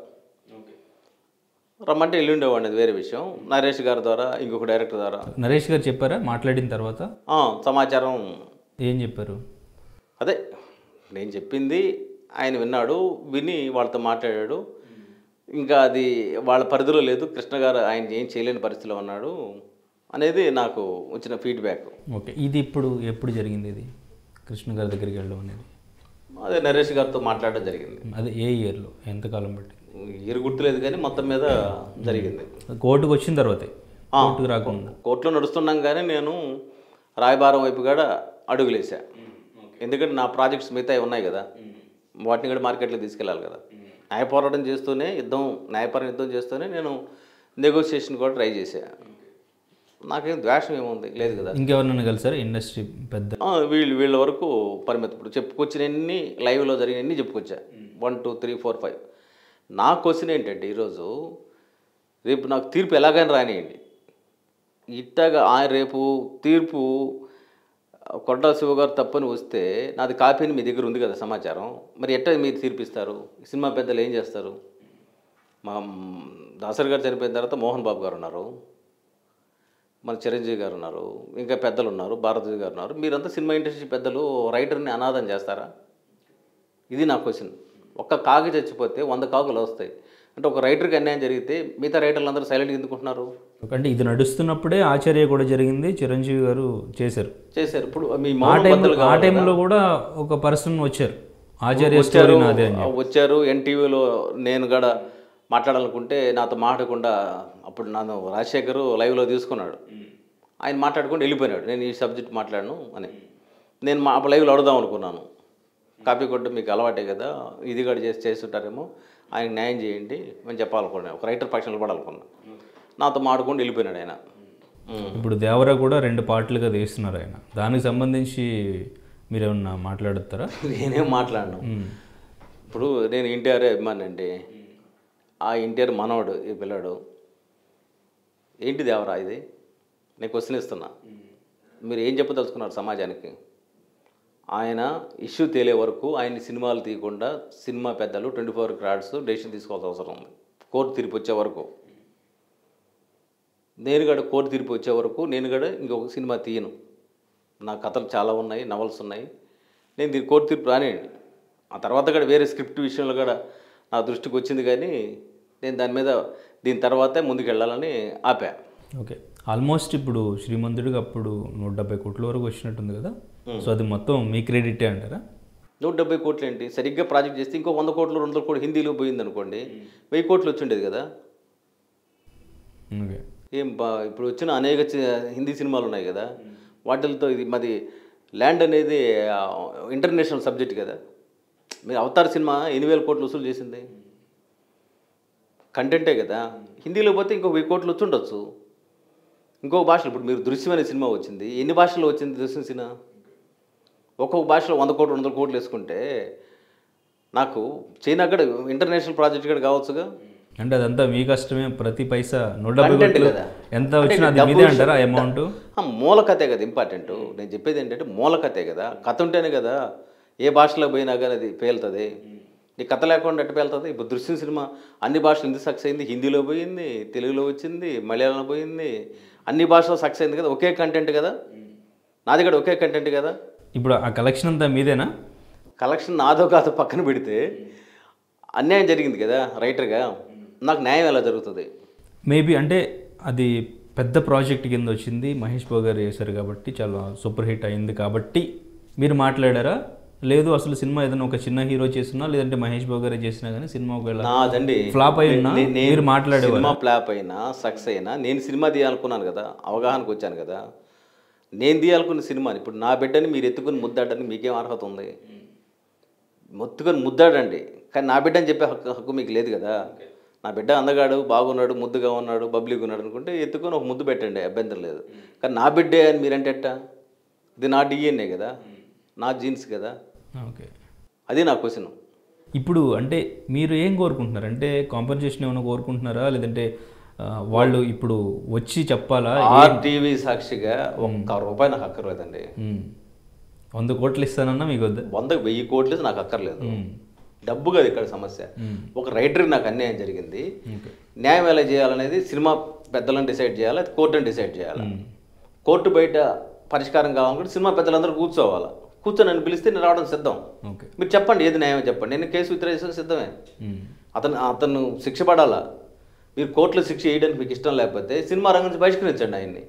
రమ్మంటే వెళ్ళుండేవాడిని, అది వేరే విషయం. నరేష్ గారి ద్వారా, ఇంకొక డైరెక్టర్ ద్వారా. నరేష్ గారు చెప్పారా మాట్లాడిన తర్వాత? సమాచారం ఏం చెప్పారు? అదే నేను చెప్పింది ఆయన విన్నాడు, విని వాళ్ళతో మాట్లాడాడు. ఇంకా అది వాళ్ళ పరిధిలో లేదు, కృష్ణ గారు ఆయన ఏం చేయలేని పరిస్థితిలో ఉన్నాడు అనేది నాకు వచ్చిన ఫీడ్బ్యాక్. ఓకే. ఇది ఎప్పుడు జరిగింది ఇది కృష్ణ గారి దగ్గరికి వెళ్ళడం అనేది? అదే నరేష్ గారితో మాట్లాడడం జరిగింది. అదే ఏ ఇయర్లో, ఎంతకాలం బట్టి? ఇయర్ గుర్తులేదు కానీ మొత్తం మీద జరిగింది. కోర్టుకు వచ్చిన తర్వాతే? కోర్టుకు రాకుండా? కోర్టులో నడుస్తున్నాం కానీ నేను రాయబారం వైపు కూడా అడుగులేసా. ఎందుకంటే నా ప్రాజెక్ట్స్ మిగతా ఉన్నాయి కదా, వాటిని కూడా మార్కెట్లో తీసుకెళ్ళాలి కదా. న్యాయ పోరాటం చేస్తూనే న్యాయపరమైన యుద్ధం చేస్తూనే నేను నెగోషియేషన్ కూడా ట్రై చేశా. నాకేం ద్వేషం ఏముంది లేదు కదా. ఇంకెవరినైనా కలిసారు ఇండస్ట్రీ పెద్ద? వీళ్ళ వరకు పరిమితి. ఇప్పుడు చెప్పుకొచ్చినన్ని లైవ్లో జరిగినన్ని చెప్పుకొచ్చా, 1 2 3 4 5. నా క్వశ్చన్ ఏంటంటే ఈరోజు రేపు నాకు తీర్పు ఎలాగైనా రానియండి, ఇట్టగా రేపు తీర్పు కొట్టాల శివ గారు తప్పని వస్తే నాది కాపీని మీ దగ్గర ఉంది కదా సమాచారం, మరి ఎట్లా మీరు తీర్పిస్తారు? సినిమా పెద్దలు ఏం చేస్తారు? మా దాసరి గారు చనిపోయిన తర్వాత మోహన్ బాబు గారు ఉన్నారు, మన చిరంజీవి గారు ఉన్నారు, ఇంకా పెద్దలు ఉన్నారు, భారతీ గారు ఉన్నారు. మీరంతా సినిమా ఇండస్ట్రీ పెద్దలు రైటర్ని అనాథం చేస్తారా? ఇది నా క్వశ్చన్. ఒక్క కాకి చచ్చిపోతే 100 కాకులు వస్తాయి అంటే ఒక రైటర్కి అన్యాయం జరిగితే మిగతా రైటర్లు అందరూ సైలెంట్గా ఎందుకుంటున్నారు? అంటే ఇది నడుస్తున్నప్పుడే ఆచార్య కూడా జరిగింది, చిరంజీవి గారు చేశారు. ఇప్పుడు మీ ఆ టైంలో కూడా ఒక పర్సన్ వచ్చారు, ఆచార్య వచ్చారు. ఎన్టీవీలో నేను కూడా మాట్లాడాలనుకుంటే నాతో మాట్లాడకుండా, అప్పుడు నన్ను రాజశేఖర్ లైవ్లో తీసుకున్నాడు, ఆయన మాట్లాడుకుంటూ వెళ్ళిపోయినాడు. నేను ఈ సబ్జెక్ట్ మాట్లాడను అని నేను లైవ్లో అడుగుదాం అనుకున్నాను. కాపీ కొట్టు మీకు అలవాటే కదా, ఇది కూడా చేస్తుంటారేమో, ఆయనకు న్యాయం చేయండి అని చెప్పాలనుకున్నాను. ఒక రైటర్ పక్షం నిలబడాలనుకున్నాను. నాతో మాట్లాడుకుంటూ వెళ్ళిపోయినాడు ఆయన. ఇప్పుడు దేవరా కూడా 2 పార్ట్లుగా తీస్తున్నారు ఆయన, దానికి సంబంధించి మీరేమన్నా మాట్లాడుతారా? నేనేం మాట్లాడను. ఇప్పుడు నేను ఎన్టీఆర్ అభిమాని అండి. ఆ ఎన్టీఆర్ మనవడు ఈ పిల్లాడు. ఏంటి దేవరా ఇది? నేను క్వశ్చన్ ఇస్తున్నా, మీరు ఏం చెప్పదలుచుకున్నారు సమాజానికి? ఆయన ఇష్యూ తేలే వరకు ఆయన సినిమాలు తీయకుండా సినిమా పెద్దలు 24 క్రాడ్స్ డెసిషన్ తీసుకోవాల్సిన అవసరం ఉంది. కోర్టు తీర్పు వచ్చే వరకు, నేను కూడా కోర్టు తీర్పు వచ్చే వరకు నేను కూడా ఇంకొక సినిమా తీయను. నా కథలు చాలా ఉన్నాయి, నవల్స్ ఉన్నాయి. నేను దీని కోర్టు తీర్పు రానియండి. ఆ తర్వాత కూడా వేరే స్క్రిప్ట్ విషయంలో కూడా నా దృష్టికి వచ్చింది, కానీ నేను దీని తర్వాతే ముందుకెళ్ళాలని ఆపా. ఓకే, ఆల్మోస్ట్ ఇప్పుడు శ్రీమంతుడికి అప్పుడు 170 కోట్ల వరకు వచ్చినట్టుంది కదా, సో అది మొత్తం మీ క్రెడిటే అంటారా? 170 కోట్లు ఏంటి? సరిగ్గా ప్రాజెక్ట్ చేస్తే ఇంకో 100 కోట్లు 200 కోట్లు హిందీలో పోయింది అనుకోండి, 1000 కోట్లు వచ్చిండేది కదా. ఓకే, ఇప్పుడు వచ్చిన అనేక హిందీ సినిమాలు ఉన్నాయి కదా, వాటితో ఇది మాది ల్యాండ్ అనేది ఇంటర్నేషనల్ సబ్జెక్ట్ కదా. మీరు అవతార్ సినిమా 8,000 కోట్లు వసూలు చేసింది, కంటెంటే కదా. హిందీలో పోతే ఇంకో 1000 కోట్లు వచ్చి ఉండొచ్చు. ఇంకొక భాషలో ఇప్పుడు మీరు దృశ్యం అనే సినిమా వచ్చింది, ఎన్ని భాషల్లో వచ్చింది దృశ్యం సినిమా? ఒక్కొక్క భాషలో 100 కోట్లు 200 కోట్లు వేసుకుంటే నాకు చైనా కూడా ఇంటర్నేషనల్ ప్రాజెక్ట్ కూడా కావచ్చుగా. అంటే అదంతా మీ కష్టమే, ప్రతి పైసా 170 కదా ఎంత వచ్చినా అది మీదే అంటారా అమౌంట్? మూల కథే కదా ఇంపార్టెంట్. నేను చెప్పేది ఏంటంటే మూల కథే కదా, కథ ఉంటేనే కదా ఏ భాషలో పోయినా కానీ అది పేలుతుంది. నీ కథ లేకుండా ఎట్టు పేలుతుంది? ఇప్పుడు దృశ్యం సినిమా అన్ని భాషలు ఎందుకు సక్సెస్ అయింది? హిందీలో పోయింది, తెలుగులో వచ్చింది, మలయాళంలో పోయింది, అన్ని భాషలో సక్సెస్ అయింది కదా. ఒకే కంటెంట్ కదా, నాది కూడా ఒకే కంటెంట్ కదా. ఇప్పుడు ఆ కలెక్షన్ అంతా మీదేనా? కలెక్షన్ నాదో కాదో పక్కన పెడితే అన్యాయం జరిగింది కదా రైటర్గా, నాకు న్యాయం ఎలా జరుగుతుంది? మేబీ అంటే అది పెద్ద ప్రాజెక్ట్ కింద వచ్చింది, మహేష్ బాబు గారు చేశారు కాబట్టి చాలా సూపర్ హిట్ అయింది కాబట్టి మీరు మాట్లాడారా? లేదు అసలు సినిమా ఏదైనా ఒక చిన్న హీరో చేసినా లేదంటే మహేష్ బాబు గారే చేసినా కానీ సినిమా ఒకవేళ ఫ్లాప్ అయినా మీరు మాట్లాడే సినిమా ఫ్లాప్ అయినా సక్సెస్ అయినా నేను సినిమా తీయాలనుకున్నాను కదా, అవగాహనకు వచ్చాను కదా. నేను తీయాలనుకున్న సినిమాని ఇప్పుడు నా బిడ్డని మీరు ఎత్తుకుని ముద్దాడడానికి మీకేం అర్హత ఉంది? మొత్తుకొని ముద్దాడండి, కానీ నా బిడ్డ అని చెప్పే హక్కు మీకు లేదు కదా. నా బిడ్డ అందగాడు, బాగున్నాడు, ముద్దుగా ఉన్నాడు, బబ్లీగా ఉన్నాడు అనుకుంటే ఎత్తుకొని ఒక ముద్దు పెట్టండి, అభ్యంతరం లేదు. కానీ నా బిడ్డే అని మీరంటే ఎట్టా? ఇది నా డిఎన్ఏ కదా, నా జీన్స్ కదా. ఓకే, అది నా క్వశ్చన్. ఇప్పుడు అంటే మీరు ఏం కోరుకుంటున్నారు? అంటే కాంపెన్సేషన్ ఏమైనా కోరుకుంటున్నారా, లేదంటే వాళ్ళు ఇప్పుడు వచ్చి చెప్పాలా? టీవీ సాక్షిగా ₹1 నాకు అక్కర్లేదండి. 100 కోట్లు ఇస్తానన్నా మీకు వద్ద? 100,000 కోట్లు నాకు అక్కర్లేదు. డబ్బు కదా ఇక్కడ సమస్య. ఒక రైటర్కి నాకు అన్యాయం జరిగింది, న్యాయం ఎలా చేయాలనేది సినిమా పెద్దలను డిసైడ్ చేయాలి, అది కోర్టుని డిసైడ్ చేయాలి. కోర్టు బయట పరిష్కారం కావాలనుకుంటే సినిమా పెద్దలందరూ కూర్చోవాలి. కూర్చొని నన్ను పిలిస్తే నేను రావడం సిద్ధం. మీరు చెప్పండి ఏది న్యాయం చెప్పండి, నేను కేసు విత్డ్రా సిద్ధమే. అతను శిక్ష పడాలా. మీరు కోర్టులో శిక్ష వేయడానికి మీకు ఇష్టం లేకపోతే సినిమా రంగం నుంచి బహిష్కరించండి ఆయన్ని.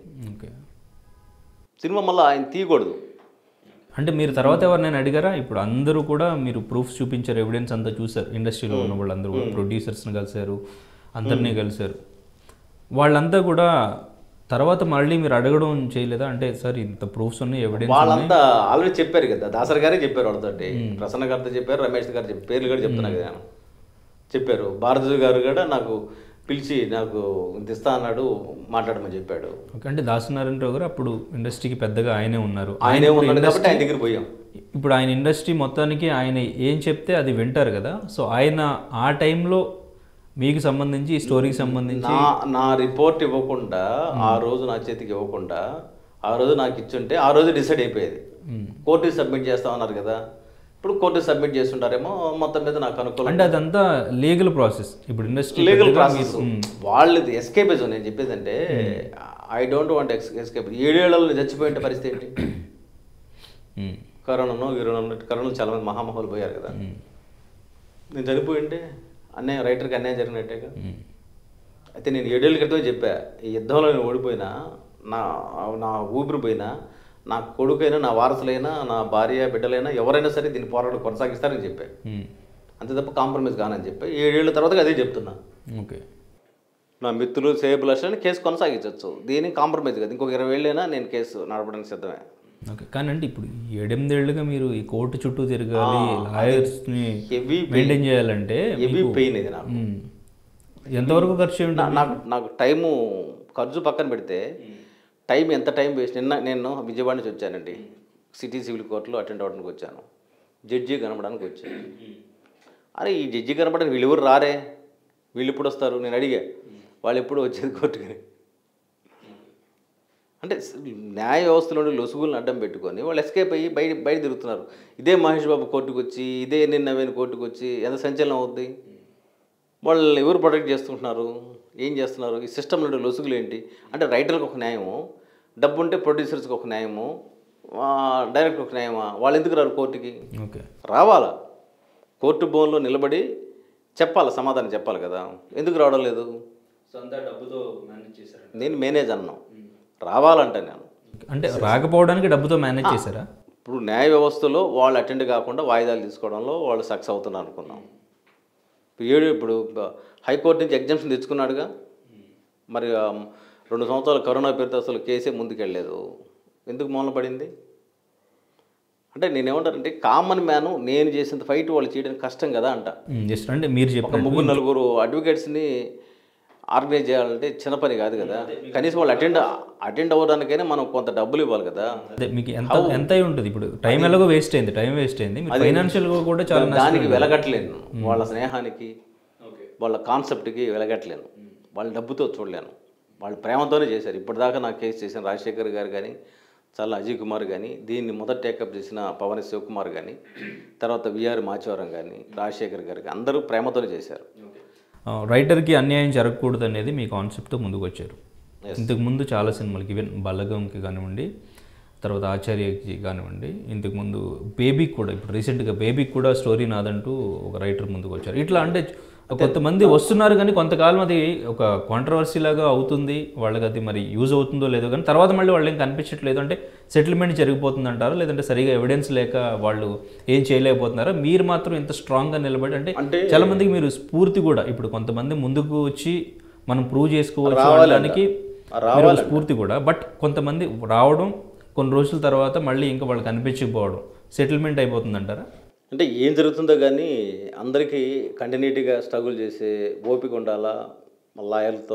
సినిమా మళ్ళీ ఆయన తీయకూడదు. అంటే మీరు తర్వాత ఎవరినైనా అడిగారా? ఇప్పుడు అందరూ కూడా మీరు ప్రూఫ్స్ చూపించారు, ఎవిడెన్స్ అంతా చూసారు, ఇండస్ట్రీలో ఉన్న వాళ్ళందరూ కూడా ప్రొడ్యూసర్స్ని కలిశారు, అందరినీ కలిశారు. వాళ్ళంతా కూడా తర్వాత మళ్ళీ మీరు అడగడం చేయలేదా అంటే సార్ ఇంత ప్రూఫ్స్ ఉన్నాయి ఎవిడెన్స్ వాళ్ళంతా ఆల్రెడీ చెప్పారు కదా, దాసరి గారే చెప్పారు వాళ్ళతోటి, ప్రసన్న గారితో చెప్పారు, రమేష్ గారు చెప్పారు, పేర్లు కూడా చెప్తున్నా కదా నేను చెప్పారు. భారతి గారు కూడా నాకు పిలిచి నాకు ఇంత ఇస్తా అన్నాడు, మాట్లాడమని చెప్పాడు. అంటే దాసనారాయణరావు గారు అప్పుడు ఇండస్ట్రీకి పెద్దగా ఆయనే ఉన్నారు, ఆయనే ఉన్నాడు కాబట్టి ఆయన దగ్గర పోయాం. ఇప్పుడు ఆయన ఇండస్ట్రీ మొత్తానికి ఆయన ఏం చెప్తే అది వింటారు కదా, సో ఆయన ఆ టైంలో మీకు సంబంధించి ఈ స్టోరీకి సంబంధించి నా రిపోర్ట్ ఇవ్వకుండా ఆ రోజు నా చేతికి ఇవ్వకుండా ఆ రోజు నాకు ఇచ్చుంటే ఆ రోజు డిసైడ్ అయిపోయేది. కోర్టుకి సబ్మిట్ చేస్తామన్నారు కదా, ఇప్పుడు కోర్టుకి సబ్మిట్ చేస్తుంటారేమో, మొత్తం మీద నాకు అనుకూలం. అంటే అదంతా లీగల్ ప్రాసెస్, ఇప్పుడు ఇండస్ట్రీ లీగల్ ప్రాసెస్ వాళ్ళది. ఎస్కేపిజం నేను చెప్పేది అంటే ఐ డోంట్ వాంట్ ఎస్కేప్. 7 ఏళ్లలో చచ్చిపోయే పరిస్థితి ఏంటి? కరోనాలో చాలా మంది మహామహులు పోయారు కదా, నేను చనిపోయింటే అన్యాయం, రైటర్కి అన్యాయం జరిగినట్టేగా. అయితే నేను 7 ఏళ్ళ క్రితమే చెప్పా, ఈ యుద్ధంలో నేను ఓడిపోయినా, నా ఊపిరి పోయినా, నా కొడుకైనా, నా వారసులైనా, నా భార్య బిడ్డలైనా ఎవరైనా సరే దీన్ని పోరాటం కొనసాగిస్తారని చెప్పా. అంతే తప్ప కాంప్రమైజ్ కానని చెప్పి 7 ఏళ్ళ తర్వాత అదే చెప్తున్నా. ఓకే, నా మిత్రులు సేబుల్ అని కేసు కొనసాగించవచ్చు, దీనికి కాంప్రమైజ్ కాదు. ఇంకొక 20 ఏళ్ళైనా నేను కేసు నడపడానికి సిద్ధమే. ఓకే, కానీ అంటే ఇప్పుడు 7-8 ఏళ్ళుగా మీరు ఈ కోర్టు చుట్టూ తిరగాలి, లాయర్స్ని మెయింటైన్ చేయాలంటే హెవీ పెయిన్ ఇది నాకు. ఎంతవరకు ఖర్చు నాకు టైము ఖర్చు పక్కన పెడితే టైం ఎంత టైం వేస్ట్. నేను విజయవాడ నుంచి వచ్చానండి, సిటీ సివిల్ కోర్టులో అటెండ్ అవ్వడానికి వచ్చాను, జడ్జి కనపడానికి వచ్చాను. అరే ఈ జడ్జి కనపడడానికి వీళ్ళు ఎవరు రారే, వీళ్ళు ఎప్పుడు వస్తారు నేను అడిగా, వాళ్ళు ఎప్పుడు వచ్చేది కోర్టుకి. అంటే న్యాయ వ్యవస్థలోని లొసుగులను అడ్డం పెట్టుకొని వాళ్ళు ఎస్కేప్ అయ్యి బయట తిరుగుతున్నారు. ఇదే మహేష్ బాబు కోర్టుకు వచ్చి, ఇదే నవీన్ కోర్టుకు వచ్చి ఎంత సంచలనం అవుద్ది. వాళ్ళు ఎవరు ప్రొటెక్ట్ చేస్తుంటున్నారు, ఏం చేస్తున్నారు, ఈ సిస్టంలో లొసుగులు ఏంటి? అంటే రైటర్కి ఒక న్యాయము, డబ్బు ఉంటే ప్రొడ్యూసర్స్కి ఒక న్యాయము, డైరెక్టర్ ఒక న్యాయమా? వాళ్ళు ఎందుకు రారు కోర్టుకి? ఓకే, రావాలా, కోర్టు భవన్లో నిలబడి చెప్పాలి, సమాధానం చెప్పాలి కదా, ఎందుకు రావడం లేదు? సొంత డబ్బుతో మేనేజ్ చేశారు. నేను మేనేజ్ అన్నాను, రావాలంటే నేను అంటే రాకపోవడానికి డబ్బుతో మేనేజ్ చేశారా? ఇప్పుడు న్యాయ వ్యవస్థలో వాళ్ళు అటెండ్ కాకుండా వాయిదాలు తీసుకోవడంలో వాళ్ళు సక్సెస్ అవుతున్నారు అనుకున్నాం. ఇప్పుడు హైకోర్టు నుంచి ఎగ్జామ్షన్ తెచ్చుకున్నాడుగా, మరి 2 సంవత్సరాలు కరోనా పేరుతో అసలు కేసే ముందుకెళ్ళలేదు, ఎందుకు మూలన పడింది? అంటే నేనేమంటానంటే కామన్ మ్యాను నేను చేసిన ఫైట్ వాళ్ళు చేయడానికి కష్టం కదా అంట. జస్ట్ అంటే మీరు చెప్పిన 3-4 అడ్వకేట్స్ని ఆర్గనైజ్ చేయాలంటే చిన్న పని కాదు కదా. కనీసం వాళ్ళు అటెండ్ అవ్వడానికైనా మనం కొంత డబ్బులు ఇవ్వాలి కదా. అదే మీకు ఎంత అయి ఉంటుంది, ఇప్పుడు టైం ఎలాగో వేస్ట్ అయింది, ఫైనాన్షియల్గా కూడా చాలా దానికి వెలగట్లేను, వాళ్ళ స్నేహానికి వాళ్ళ కాన్సెప్ట్కి వెలగట్లేను, వాళ్ళ డబ్బుతో చూడలేను, వాళ్ళు ప్రేమతోనే చేశారు. ఇప్పటిదాకా నాకు కేసు చేసిన రాజశేఖర్ గారు కానీ, చల్ల అజయ్ కుమార్ కానీ, దీన్ని మొదట టేకప్ చేసిన పవన్ శివకుమార్ కానీ, తర్వాత విఆర్ మాచవరం కానీ, రాజశేఖర్ గారు కానీ అందరూ ప్రేమతోనే చేశారు. రైటర్కి అన్యాయం జరగకూడదు అనేది మీ కాన్సెప్ట్తో ముందుకు వచ్చారు. ఇంతకుముందు చాలా సినిమాలకి, ఈవెన్ బలగంకి కానివ్వండి, తర్వాత ఆచార్యకి కానివ్వండి, ఇంతకుముందు బేబీకి కూడా, ఇప్పుడు రీసెంట్గా బేబీకి కూడా స్టోరీ నాదంటూ ఒక రైటర్ ముందుకు వచ్చారు. ఇట్లా అంటే కొంతమంది వస్తున్నారు కానీ కొంతకాలం అది ఒక కాంట్రవర్సీ లాగా అవుతుంది, వాళ్ళకి అది మరి యూజ్ అవుతుందో లేదో కానీ తర్వాత మళ్ళీ వాళ్ళు ఏం కనిపించట్లేదు. అంటే సెటిల్మెంట్ జరిగిపోతుంది అంటారా, లేదంటే సరిగా ఎవిడెన్స్ లేక వాళ్ళు ఏం చేయలేకపోతున్నారా? మీరు మాత్రం ఇంత స్ట్రాంగ్గా నిలబడి అంటే చాలా మందికి మీరు స్ఫూర్తి కూడా, ఇప్పుడు కొంతమంది ముందుకు వచ్చి మనం ప్రూవ్ చేసుకోవచ్చు అనడానికి స్ఫూర్తి కూడా, బట్ కొంతమంది రావడం కొన్ని రోజుల తర్వాత మళ్ళీ ఇంకా వాళ్ళు కనిపించకపోవడం, సెటిల్మెంట్ అయిపోతుంది అంటారా? అంటే ఏం జరుగుతుందో కానీ అందరికీ కంటిన్యూటీగా స్ట్రగుల్ చేసే ఓపిక ఉండాలా, లాయర్లతో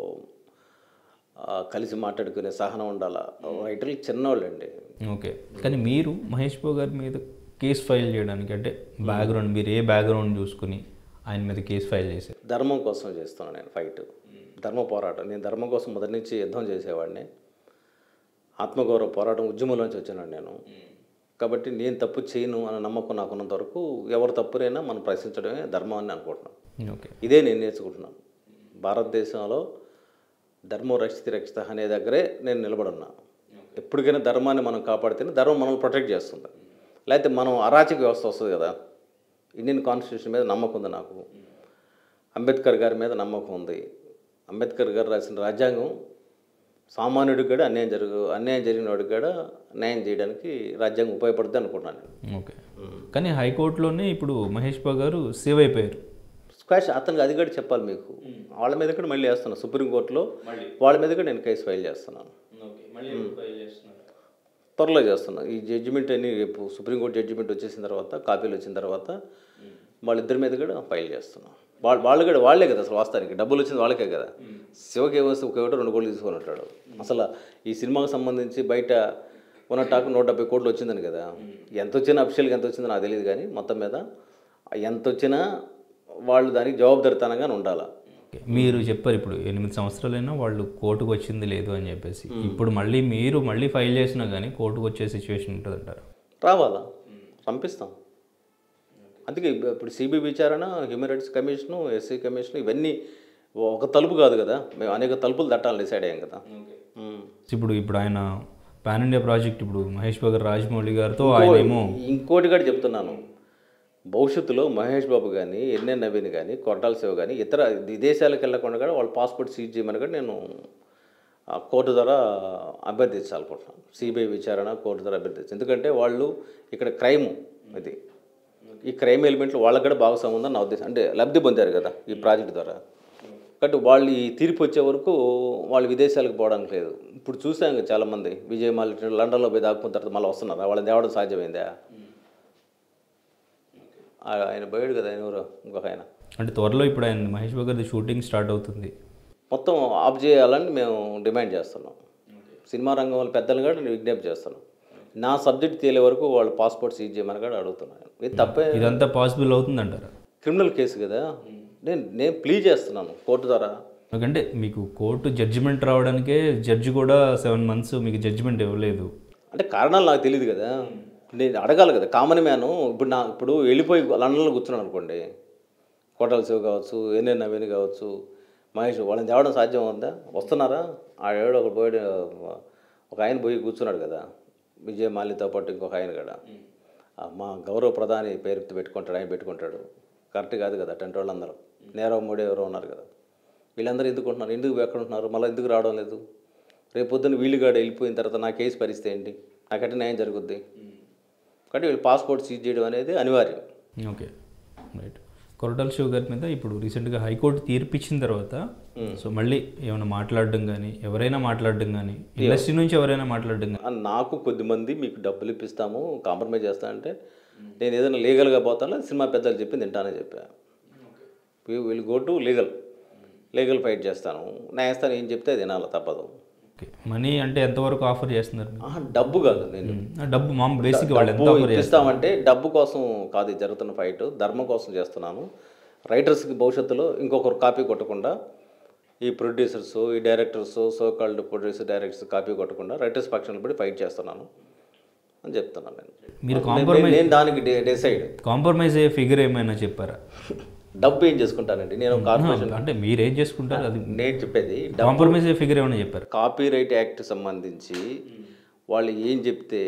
కలిసి మాట్లాడుకునే సహనం ఉండాలా. రైటర్లు చిన్నవాళ్ళండి. ఓకే, కానీ మీరు మహేష్ బాబు గారి మీద కేసు ఫైల్ చేయడానికి అంటే బ్యాక్గ్రౌండ్, మీరు ఏ బ్యాక్గ్రౌండ్ చూసుకుని ఆయన మీద కేసు ఫైల్ చేశారు? ధర్మం కోసం చేస్తున్నాను నేను ఫైట్, ధర్మ పోరాటం. నేను ధర్మం కోసం మొదటి నుంచి యుద్ధం చేసేవాడిని, ఆత్మగౌరవ పోరాటం ఉద్యమంలోంచి వచ్చాను నేను. కాబట్టి నేను తప్పు చేయను అనే నమ్మకం నాకున్నంత వరకు ఎవరు తప్పునైనా మనం ప్రశ్నించడమే ధర్మం అని అనుకుంటున్నాను. ఓకే, ఇదే నేను నేర్చుకుంటున్నాను. భారతదేశంలో ధర్మం రక్షిత రక్షిత అనే దగ్గరే నేను నిలబడున్నా. ఎప్పటికైనా ధర్మాన్ని మనం కాపాడితేనే ధర్మం మనల్ని ప్రొటెక్ట్ చేస్తుంది, లేకపోతే మనం అరాచక వ్యవస్థ వస్తుంది కదా. ఇండియన్ కాన్స్టిట్యూషన్ మీద నమ్మకం ఉంది నాకు, అంబేద్కర్ గారి మీద నమ్మకం ఉంది. అంబేద్కర్ గారు రాసిన రాజ్యాంగం సామాన్యుడికి కూడా అన్యాయం జరిగిన వాడికి కూడా న్యాయం చేయడానికి రాజ్యాంగం ఉపయోగపడుతుంది అనుకుంటున్నాను. ఓకే, కానీ హైకోర్టులోనే ఇప్పుడు మహేష్ బాబు గారు సేవ్ అయిపోయారు. స్క్వాష్ అతనికి అది కూడా చెప్పాలి మీకు. వాళ్ళ మీద కూడా మళ్ళీ వేస్తున్నాను సుప్రీంకోర్టులో, వాళ్ళ మీద కూడా నేను కేసు ఫైల్ చేస్తున్నాను. త్వరలో చేస్తున్నాను. ఈ జడ్జిమెంట్ అని రేపు సుప్రీంకోర్టు జడ్జిమెంట్ వచ్చేసిన తర్వాత, కాపీలు వచ్చిన తర్వాత వాళ్ళిద్దరి మీద కూడా ఫైల్ చేస్తున్నాం. వాళ్ళు కూడా వాళ్ళే కదా అసలు వాస్తవానికి డబ్బులు వచ్చింది వాళ్ళకే కదా. శివకి ఏమొస్తే ఒక 2 కోట్లు తీసుకొని ఉంటాడు. అసలు ఈ సినిమాకు సంబంధించి బయట ఉన్న టాక్ 170 కోట్లు వచ్చిందని కదా. ఎంత వచ్చినా అఫిషియల్గా ఎంత వచ్చిందో నాకు తెలియదు, కానీ మొత్తం మీద ఎంత వచ్చినా వాళ్ళు దానికి జవాబుదారితనంగానే ఉండాలి. మీరు చెప్పారు ఇప్పుడు 8 సంవత్సరాలైనా వాళ్ళు కోర్టుకు వచ్చింది లేదు అని చెప్పేసి. ఇప్పుడు మీరు మళ్ళీ ఫైల్ చేసినా కానీ కోర్టుకు వచ్చే సిచ్యువేషన్ ఉంటుంది అంటారు. రావాలా, పంపిస్తాం. అందుకే ఇప్పుడు సిబిఐ విచారణ, human rights commission, SC commission ఇవన్నీ ఒక తలుపు కాదు కదా, మేము అనేక తలుపులు తట్టాలని డిసైడ్ అయ్యాం కదా. ఇప్పుడు ఆయన పాన్ ఇండియా ప్రాజెక్ట్ ఇప్పుడు మహేష్ బాబు, రాజమౌళి గారితో ఆయన ఏమో ఇంకోటి కూడా చెప్తున్నాను, భవిష్యత్తులో మహేష్ బాబు కానీ, ఎన్ఎన్ నవీన్ కానీ, కొట్టాల శివ కానీ ఇతర విదేశాలకు వెళ్ళకుండా కూడా వాళ్ళ పాస్పోర్ట్ సీజ్ చేయమని కూడా నేను కోర్టు ద్వారా అభ్యర్థించాలనుకుంటున్నాను. సిబిఐ విచారణ కోర్టు ద్వారా అభ్యర్థించాను. ఎందుకంటే వాళ్ళు ఇక్కడ క్రైమ్ ఇది, ఈ క్రైమ్ ఎలిమెంట్లు వాళ్ళకి కూడా భాగస్వామ్యం ఉందని నా ఉద్దేశం. అంటే లబ్ధి పొందారు కదా ఈ ప్రాజెక్ట్ ద్వారా. కాబట్టి వాళ్ళు ఈ తీర్పు వచ్చే వరకు వాళ్ళు విదేశాలకు పోవడానికి లేదు. ఇప్పుడు చూసాం కదా చాలామంది విజయ్ మాల్యా లండన్లో పోయి దాక్కున్న తర్వాత మళ్ళీ వస్తున్నారు. వాళ్ళని తేవడం సాధ్యమైందా? ఆయన పోయాడు కదా, ఆయన ఎవరు ఇంకొక ఆయన. అంటే త్వరలో ఇప్పుడు ఆయన మహేష్ బాబు గారి షూటింగ్ స్టార్ట్ అవుతుంది, మొత్తం ఆఫ్ చేయాలని మేము డిమాండ్ చేస్తున్నాం. సినిమా రంగం వాళ్ళ పెద్దలు కూడా నేను విజ్ఞప్తి చేస్తున్నాను. నా సబ్జెక్ట్ తేలే వరకు వాళ్ళు పాస్పోర్ట్ సీజ్ చేయమని కూడా అడుగుతున్నాను. ఇది తప్పే. ఇదంతా పాసిబుల్ అవుతుందంటారా? క్రిమినల్ కేసు కదా, నేను ప్లీ చేస్తున్నాను కోర్టు ద్వారా. ఎందుకంటే మీకు కోర్టు జడ్జిమెంట్ రావడానికే జడ్జి కూడా 7 months మీకు జడ్జిమెంట్ ఇవ్వలేదు అంటే కారణాలు నాకు తెలియదు కదా, నేను అడగాలి కదా. కామన్ మ్యాను ఇప్పుడు వెళ్ళిపోయి లండన్లో కూర్చున్నాను అనుకోండి, కోటాల శివ కావచ్చు, ఎన్ఎన్ నవీన్ కావచ్చు, మహేష్, వాళ్ళని తేవడం సాధ్యం ఉందా? వస్తున్నారా? ఆడేవాడు ఒకడు పోయి ఒక ఆయన పోయి కూర్చున్నాడు కదా, విజయ్ మాల్యతో పాటు ఇంకొక ఆయన కూడా. మా గౌరవ ప్రధాని పేరు పెట్టుకుంటాడు, ఆయన పెట్టుకుంటాడు. కరెక్ట్ కాదు కదా. అటెంట్ వాళ్ళందరూ నీరవ్ మోడీ ఎవరో ఉన్నారు కదా, వీళ్ళందరూ ఎందుకు ఉంటున్నారు, ఎందుకు ఎక్కడ ఉంటున్నారు, మళ్ళీ ఎందుకు రావడం లేదు? రేపు పొద్దున్న వీళ్ళుగాడ వెళ్ళిపోయిన తర్వాత నా కేసు పరిస్థితి ఏంటి? నాకంటే న్యాయం జరుగుద్ది. కాబట్టి వీళ్ళు పాస్పోర్ట్ సీజ్ చేయడం అనేది అనివార్యం. Okay, right. కొరటాల శివ గారి మీద ఇప్పుడు రీసెంట్గా హైకోర్టు తీర్పు ఇచ్చిన తర్వాత సో మళ్ళీ ఏమైనా మాట్లాడడం కానీ, ఎవరైనా మాట్లాడడం కానీ, ఇండస్ట్రీ నుంచి ఎవరైనా మాట్లాడడం కానీ? నాకు కొద్దిమంది మీకు డబ్బులు ఇప్పిస్తాము, కాంప్రమైజ్ చేస్తా అంటే నేను ఏదైనా లీగల్గా పోతాను, సినిమా పెద్దలు చెప్పి తింటానని చెప్పా. వీళ్ళు గో టు లీగల్ ఫైట్ చేస్తాను, న్యాయస్థానం ఏం చెప్తే అది వినాలి, తప్పదు. ఓకే, మనీ అంటే ఎంతవరకు ఆఫర్ చేస్తున్నారు? డబ్బు కాదు, నేను డబ్బు బేసిక్ వాళ్ళు ఎంత ఆఫర్ ఇస్తామంటే డబ్బు కోసం కాదు జరుగుతున్న ఫైట్, ధర్మం కోసం చేస్తున్నాను. రైటర్స్కి భవిష్యత్తులో ఇంకొకరు కాపీ కొట్టకుండా, ఈ ప్రొడ్యూసర్స్, ఈ directors, so called producer directors copy కొట్టకుండా రైటర్స్ పక్షాన్ని పడి ఫైట్ చేస్తున్నాను అని చెప్తున్నాను. నేను దానికి డిసైడ్. కాంప్రమైజ్ అయ్యే ఫిగర్ ఏమైనా చెప్పారా? డబ్బు ఏం చేసుకుంటానండి నేను, కార్పొరేషన్ అంటే మీరేం చేసుకుంటారు అది నేను చెప్పేది. కాంప్రమైజ్ అయ్యే ఫిగర్ ఏమైనా చెప్పారు? కాపీ రైట్ యాక్ట్ సంబంధించి వాళ్ళు ఏం చెప్తే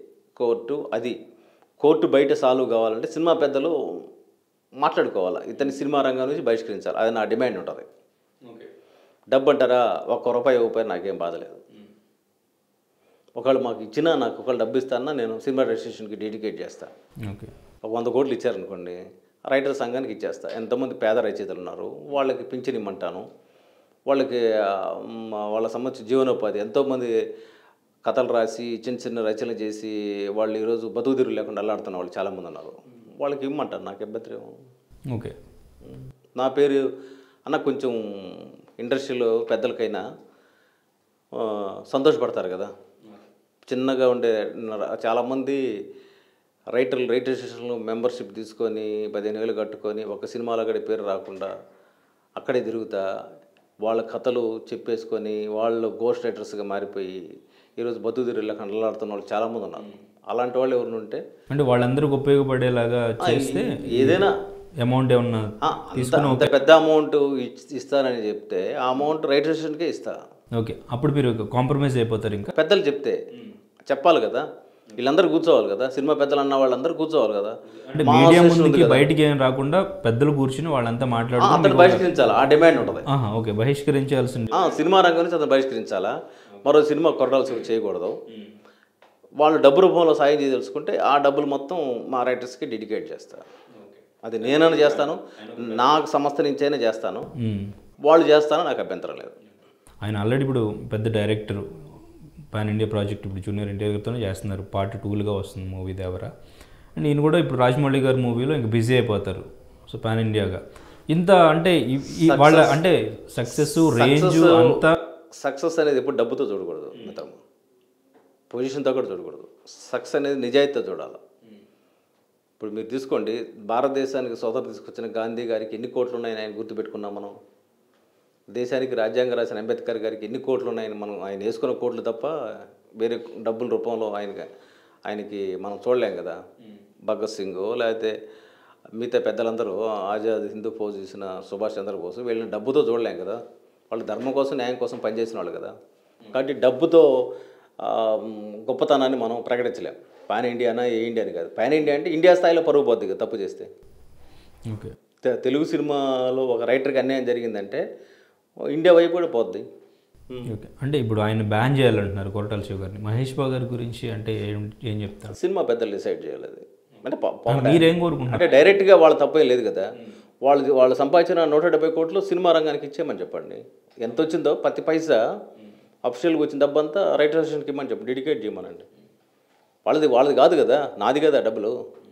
కోర్టు బయట సాల్వ్ కావాలంటే సినిమా పెద్దలు మాట్లాడుకోవాలి, ఇతని సినిమా రంగం నుంచి బహిష్కరించాలి. అది నా డిమాండ్ ఉంటుంది. డబ్బు అంటారా, ₹1 నాకేం బాధలేదు. ఒకళ్ళు మాకు ఇచ్చినా, నాకు ఒకళ్ళు డబ్బు ఇస్తానా నేను సినిమా రిజిస్ట్రేషన్కి డెడికేట్ చేస్తాను. ఓకే, 100 కోట్లు ఇచ్చారనుకోండి, రైటర్ సంఘానికి ఇచ్చేస్తా. ఎంతమంది పేద రచయితలు ఉన్నారు వాళ్ళకి పింఛన్ ఇమ్మంటాను, వాళ్ళకి వాళ్ళ సంబంధించి జీవనోపాధి, ఎంతోమంది కథలు రాసి చిన్న చిన్న రచనలు చేసి వాళ్ళు ఈరోజు బతుకుదిరు లేకుండా అల్లాడుతున్న వాళ్ళు చాలామంది ఉన్నారు, వాళ్ళకి ఇమ్మంటారు. నాకు అభ్యంతరం. ఓకే, నా పేరు అన్న కొంచెం ఇండస్ట్రీలో పెద్దలకైనా సంతోషపడతారు కదా. చిన్నగా ఉండే చాలామంది రైటర్ స్టేషన్లో మెంబర్షిప్ తీసుకొని 15,000 కట్టుకొని ఒక సినిమాలో కూడా పేరు రాకుండా అక్కడే తిరుగుతా వాళ్ళ కథలు చెప్పేసుకొని వాళ్ళు గోస్ట్ రైటర్స్గా మారిపోయి ఈరోజు బతుకుదిరి కండలాడుతున్న వాళ్ళు చాలామంది ఉన్నారు. అలాంటి వాళ్ళు ఎవరు ఉంటే అంటే వాళ్ళందరికీ ఉపయోగపడేలాగా చేస్తే ఏదైనా అమౌంట్ ఏమన్నా అంత పెద్ద అమౌంట్ ఇస్తానని చెప్తే ఆ అమౌంట్ రైటర్ స్టేషన్కే ఇస్తా. ఓకే, అప్పుడు మీరు కాంప్రమైజ్ అయిపోతారు. ఇంకా పెద్దలు చెప్తే చెప్పాలి కదా, వీళ్ళందరూ కూర్చోవాలి కదా, సినిమా పెద్దలు అన్న వాళ్ళందరూ కూర్చోవాలి కదా. అంటే మీడియా ముందుకి బయటికి ఏం రాకుండా పెద్దలు కూర్చుని వాళ్ళంతా మాట్లాడుతూ అతను బహిష్కరించాలా, ఆ డిమాండ్ ఉంటుంది. ఓకే, బహిష్కరించాల్సింది. సినిమా రంగం నుంచి అతను బహిష్కరించాలా, మరో సినిమా కొరటాల్సి చేయకూడదు. వాళ్ళు డబ్బు రూపంలో సాయం చేయదలుచుకుంటే ఆ డబ్బులు మొత్తం మా రైటర్స్కి డెడికేట్ చేస్తారు. అది నేనైనా చేస్తాను, నాకు సంస్థ నుంచైనా చేస్తాను, వాళ్ళు చేస్తానో నాకు అభ్యంతరం లేదు. ఆయన ఆల్రెడీ ఇప్పుడు పెద్ద డైరెక్టర్, పాన్ ఇండియా ప్రాజెక్ట్ ఇప్పుడు జూనియర్ ఎన్టీఆర్తోనే చేస్తున్నారు, పార్ట్ 2గా వస్తుంది మూవీ దేవరా. అండ్ ఈయన కూడా ఇప్పుడు రాజమౌళి గారి మూవీలో ఇంక బిజీ అయిపోతారు. సో పాన్ ఇండియాగా ఇంత అంటే వాళ్ళ అంటే సక్సెస్ రేంజ్ అంతా. సక్సెస్ అనేది ఎప్పుడు డబ్బుతో చూడకూడదు, మిత్రము, పొజిషన్తో కూడా చూడకూడదు. సక్సెస్ అనేది నిజాయితీతో చూడాలి. ఇప్పుడు మీరు తీసుకోండి, భారతదేశానికి స్వతంత్రం తీసుకొచ్చిన గాంధీ గారికి ఎన్ని కోట్లు ఉన్నాయని ఆయన గుర్తుపెట్టుకున్నాం మనం. దేశానికి రాజ్యాంగం రాసిన అంబేద్కర్ గారికి ఎన్ని కోట్లు ఉన్నాయని మనం ఆయన వేసుకున్న కోట్లు తప్ప వేరే డబ్బుల రూపంలో ఆయనకి మనం చూడలేం కదా. భగత్ సింగ్ లేకపోతే మిగతా పెద్దలందరూ ఆజాద్ హిందూ ఫౌజ్ చేసిన సుభాష్ చంద్రబోస్ వీళ్ళని డబ్బుతో చూడలేం కదా. వాళ్ళు ధర్మం కోసం న్యాయం కోసం పనిచేసిన వాళ్ళు కదా. కాబట్టి డబ్బుతో గొప్పతనాన్ని మనం ప్రకటించలేం. పాన్ ఇండియానా ఏ ఇండియా అని కాదు. పాన్ ఇండియా అంటే ఇండియా స్థాయిలో పరుగు పోద్ది కదా తప్పు చేస్తే. ఓకే, తెలుగు సినిమాలో ఒక రైటర్కి అన్యాయం జరిగిందంటే ఇండియా వైపు కూడా పోద్ది. ఓకే, అంటే ఇప్పుడు ఆయన బ్యాన్ చేయాలంటున్నారు కొరటాల శివ గారిని. మహేష్ బాబు గారి గురించి అంటే ఏం చెప్తారు? సినిమా పెద్దలు డిసైడ్ చేయాలి. అది అంటే మీరేం కోరుకుంటారు? అంటే డైరెక్ట్గా వాళ్ళ తప్పేం లేదు కదా. వాళ్ళు సంపాదించిన 170 కోట్లు సినిమా రంగానికి ఇచ్చేయమని చెప్పండి. ఎంత వచ్చిందో ప్రతి పైసా అఫిషియల్గా వచ్చిన డబ్బంతా రైటర్ అసోసియేషన్కి ఇమ్మని చెప్పండి, డెడికేట్ చేయమనండి. వాళ్ళది కాదు కదా, నాది కదా డబ్బులు,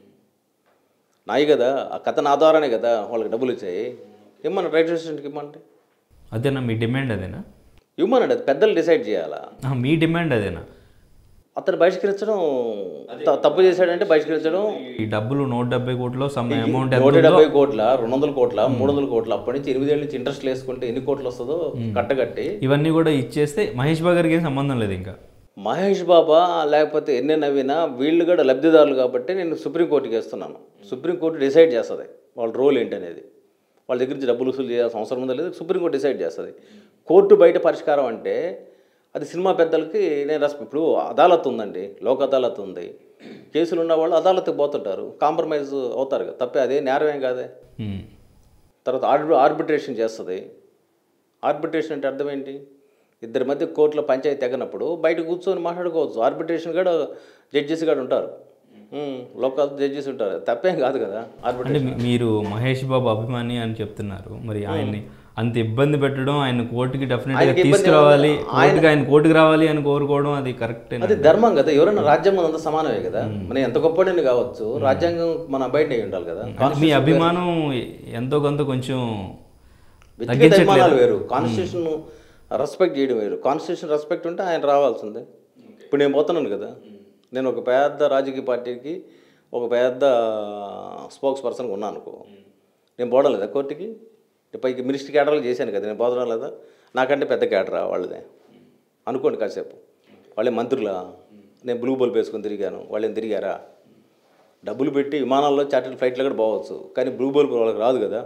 నాయి కదా, ఆ కథ నా ద్వారానే కదా వాళ్ళకి డబ్బులు వచ్చాయి. ఇమ్మని రైటర్ అసోసియేషన్కి ఇమ్మంటే. అదేనా మీ డిమాండ్? అదేనా ఇవ్వమనండి, అది పెద్దలు డిసైడ్ చేయాలా. మీ డిమాండ్ అదేనా? అతను బహిష్కరించడం తప్పు చేశాడంటే బహిష్కరించడం. ఈ డబ్బులు 170 కోట్లు అమౌంట్ 170 కోట్ల 200 కోట్ల 300 కోట్ల అప్పటి నుంచి 8 ఏళ్ళ నుంచి ఇంట్రెస్ట్ వేసుకుంటే ఎన్ని కోట్లు వస్తుందో కట్టగట్టి ఇవన్నీ కూడా ఇచ్చేస్తే మహేష్ బాబు గారికి ఏం సంబంధం లేదు. ఇంకా మహేష్ బాబా లేకపోతే ఎన్నే నవ్వినా వీళ్ళు కూడా లబ్ధిదారులు కాబట్టి నేను సుప్రీంకోర్టుకి వేస్తున్నాను. సుప్రీంకోర్టు డిసైడ్ చేస్తుంది వాళ్ళ రోల్ ఏంటనేది. వాళ్ళ దగ్గర నుంచి డబ్బులు వసూలు చేయాల్సిన అవసరం ఉందో లేదు సుప్రీంకోర్టు డిసైడ్ చేస్తుంది. కోర్టు బయట పరిష్కారం అంటే అది సినిమా పెద్దలకి నేను ఇప్పుడు అదాలత్ ఉందండి, లోక్ అదాలత్ ఉంది. కేసులు ఉన్న వాళ్ళు అదాలత్కి పోతుంటారు, కాంప్రమైజ్ అవుతారు కదా, తప్పే అదే నేరమేం కాదే. తర్వాత ఆర్బిట్రేషన్ చేస్తుంది. ఆర్బిట్రేషన్ అంటే అర్థం ఏంటి? ఇద్దరి మధ్య కోర్టులో పంచాయతీ తెగనప్పుడు బయట కూర్చొని మాట్లాడుకోవచ్చు. ఆర్బిట్రేషన్ కూడా జడ్జెస్ కూడా ఉంటారు, లోకల్ జడ్జెస్ ఉంటారు, తప్పేం కాదు కదా. అంటే మీరు మహేష్ బాబు అభిమాని అని చెప్తున్నారు, మరి ఆయన్ని అంత ఇబ్బంది పెట్టడం, ఆయన కోర్టుకి డెఫినెట్గా తీసుకురావాలి, ఆయన కోర్టుకి రావాలి అని కోరుకోవడం అది కరెక్ట్? అది ధర్మం కదా. ఎవరైనా రాజ్యాంగం అంతా సమానమే కదా. మనం ఎంత గొప్పడని కావచ్చు, రాజ్యాంగం మన బయట ఉండాలి కదా. మీ అభిమానం ఎంతో కొంత కొంచెం అభిమానాలు వేరు, కాన్స్టిట్యూషన్ రెస్పెక్ట్ చేయడం వేరు. కాన్స్టిట్యూషన్ రెస్పెక్ట్ ఉంటే ఆయన రావాల్సిందే. ఇప్పుడు నేను పోతున్నాను కదా, నేను ఒక పెద్ద రాజకీయ పార్టీకి ఒక పెద్ద స్పోక్స్ పర్సన్గా ఉన్నాను అనుకో, నేను పోవడం లేదా కోర్టుకి? పైకి మినిస్టర్ క్యాడర్లు చేశాను కదా, నేను పోవడం లేదా? నాకంటే పెద్ద క్యాడరా వాళ్ళదే అనుకోండి కాసేపు. వాళ్ళే మంత్రులా? నేను బ్లూ బల్బ్ వేసుకొని తిరిగాను, వాళ్ళేం తిరిగారా? డబ్బులు పెట్టి విమానాల్లో చార్టర్డ్ ఫ్లైట్లో కూడా పోవచ్చు, కానీ బ్లూ బల్బ్ వాళ్ళకి రాదు కదా.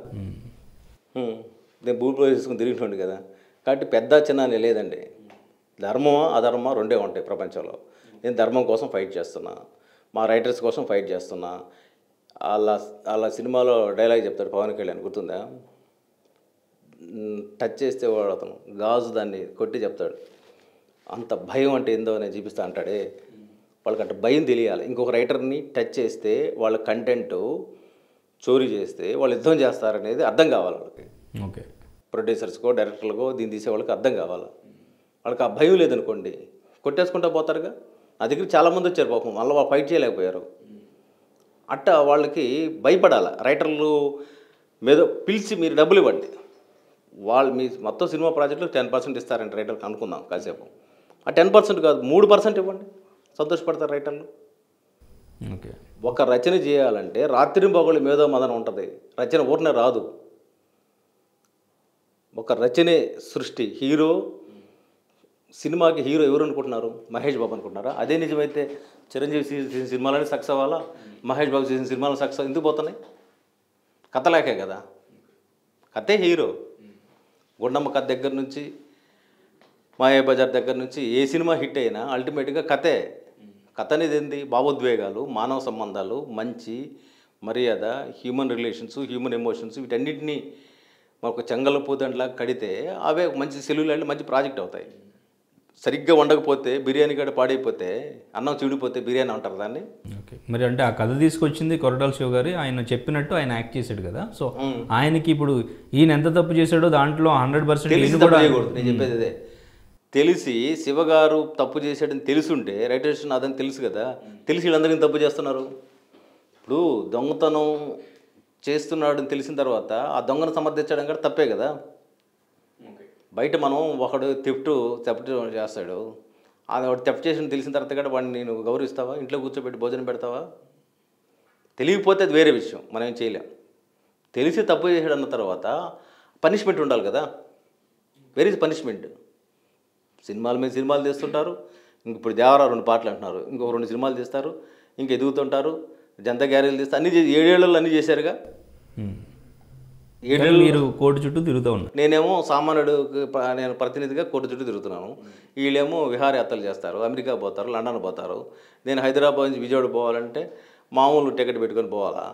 నేను బ్లూ బల్బ్ వేసుకొని తిరిగినోండి కదా. కాబట్టి పెద్ద చిన్న అని లేదండి. ధర్మమా అధర్మమా రెండే ఉంటాయి ప్రపంచంలో. నేను ధర్మం కోసం ఫైట్ చేస్తున్నా, మా రైటర్స్ కోసం ఫైట్ చేస్తున్నా. అలా సినిమాలో డైలాగ్ చెప్తాడు పవన్ కళ్యాణ్, గుర్తుందా? టచ్ చేస్తే వాడు అతను గాజు దాన్ని కొట్టి చెప్తాడు, అంత భయం అంటే ఏందో అని చూపిస్తా అంటాడే. వాళ్ళకంటే భయం తెలియాలి. ఇంకొక రైటర్ని టచ్ చేస్తే వాళ్ళ కంటెంట్ చోరీ చేస్తే వాళ్ళు యుద్ధం చేస్తారనేది అర్థం కావాలి వాళ్ళకి. ఓకే, ప్రొడ్యూసర్స్కో డైరెక్టర్లకో దీన్ని తీసే వాళ్ళకి అర్థం కావాలి. వాళ్ళకి ఆ భయం లేదనుకోండి కొట్టేసుకుంటూ పోతారుగా. నా దగ్గర చాలామంది వచ్చారు పాపం, మళ్ళీ వాళ్ళు ఫైట్ చేయలేకపోయారు. అట్ట వాళ్ళకి భయపడాలి. రైటర్లు మీద పిలిచి మీరు డబ్బులు ఇవ్వండి, వాళ్ళు మీ మొత్తం సినిమా ప్రాజెక్టులో 10% ఇస్తారంటే రైటర్కి అనుకుందాం కాసేపు. ఆ 10% కాదు 3% ఇవ్వండి, సంతోషపడతారు రైటర్లు. ఓకే, ఒక రచన చేయాలంటే రాత్రి పగలు మేధో మదనం ఉంటుంది. రచన ఊరినే రాదు. ఒక రచనే సృష్టి. హీరో సినిమాకి హీరో ఎవరు అనుకుంటున్నారు? మహేష్ బాబు అనుకుంటున్నారా? అదే నిజమైతే చిరంజీవి చేసిన సినిమాలని సక్సెస్ అవ్వాలా, మహేష్ బాబు చేసిన సినిమాలు సక్సెస్ ఎందుకు పోతున్నాయి? కథ లేకే కదా. కథే హీరో. గుండమ్మ కథ దగ్గర నుంచి మాయాబజార్ దగ్గర నుంచి ఏ సినిమా హిట్ అయినా అల్టిమేట్గా కథే. కథ అనేది ఏంది? భావోద్వేగాలు, మానవ సంబంధాలు, మంచి మర్యాద, హ్యూమన్ రిలేషన్స్, హ్యూమన్ ఎమోషన్స్, వీటన్నిటినీ మనకు చెంగల పూతంట్లా కడితే అవే మంచి సెల్యులాయిడ్ మంచి ప్రాజెక్ట్ అవుతాయి. సరిగ్గా వండకపోతే బిర్యానీ కూడా పాడైపోతే అన్నం చెడిపోతే బిర్యానీ అంటారు దాన్ని. ఓకే, మరి అంటే ఆ కథ తీసుకొచ్చింది కొరటాల శివ గారు, ఆయన చెప్పినట్టు ఆయన యాక్ట్ చేశాడు కదా. సో ఆయనకి ఇప్పుడు ఈయన ఎంత తప్పు చేశాడో దాంట్లో 100% తెలిసి తప్పు చేయకూడదు. నేను చెప్పేది అదే, తెలిసి శివగారు తప్పు చేశాడని తెలుసుంటే రైటర్ అదని తెలుసు కదా, తెలిసి వీళ్ళందరికీ తప్పు చేస్తున్నారు. ఇప్పుడు దొంగతనం చేస్తున్నాడని తెలిసిన తర్వాత ఆ దొంగను సమర్థించడం కూడా తప్పే కదా. బయట మనం ఒకడు థెఫ్ట్ చేస్తాడు, అది వాడు థెఫ్ట్ చేసిన తెలిసిన తర్వాత కూడా వాడిని నేను గౌరవిస్తావా? ఇంట్లో కూర్చోబెట్టి భోజనం పెడతావా? తెలియకపోతే అది వేరే విషయం, మనం ఏం చేయలేం. తెలిసి తప్పు చేశాడు అన్న తర్వాత పనిష్మెంట్ ఉండాలి కదా. Very punishment. సినిమాల మీద సినిమాలు తీస్తుంటారు, ఇంక ఇప్పుడు దేవరా 2 పాటలు అంటున్నారు, ఇంకో 2 సినిమాలు తీస్తారు, ఇంక ఎదుగుతుంటారు, జనతా గ్యారేజీలు తీస్తారు, అన్నీ 7 ఏళ్ళలో అన్నీ చేశారుగా. 7 ఏళ్ళు మీరు కోర్టు చుట్టూ తిరుగుతూ ఉన్నారు. నేనేమో సామాన్యుడు, నేను ప్రతినిధిగా కోర్టు చుట్టూ తిరుగుతున్నాను. వీళ్ళేమో విహారయాత్రలు చేస్తారు, అమెరికా పోతారు, లండన్ పోతారు. నేను హైదరాబాద్ నుంచి విజయవాడ పోవాలంటే మామూలు టికెట్ పెట్టుకొని పోవాలా?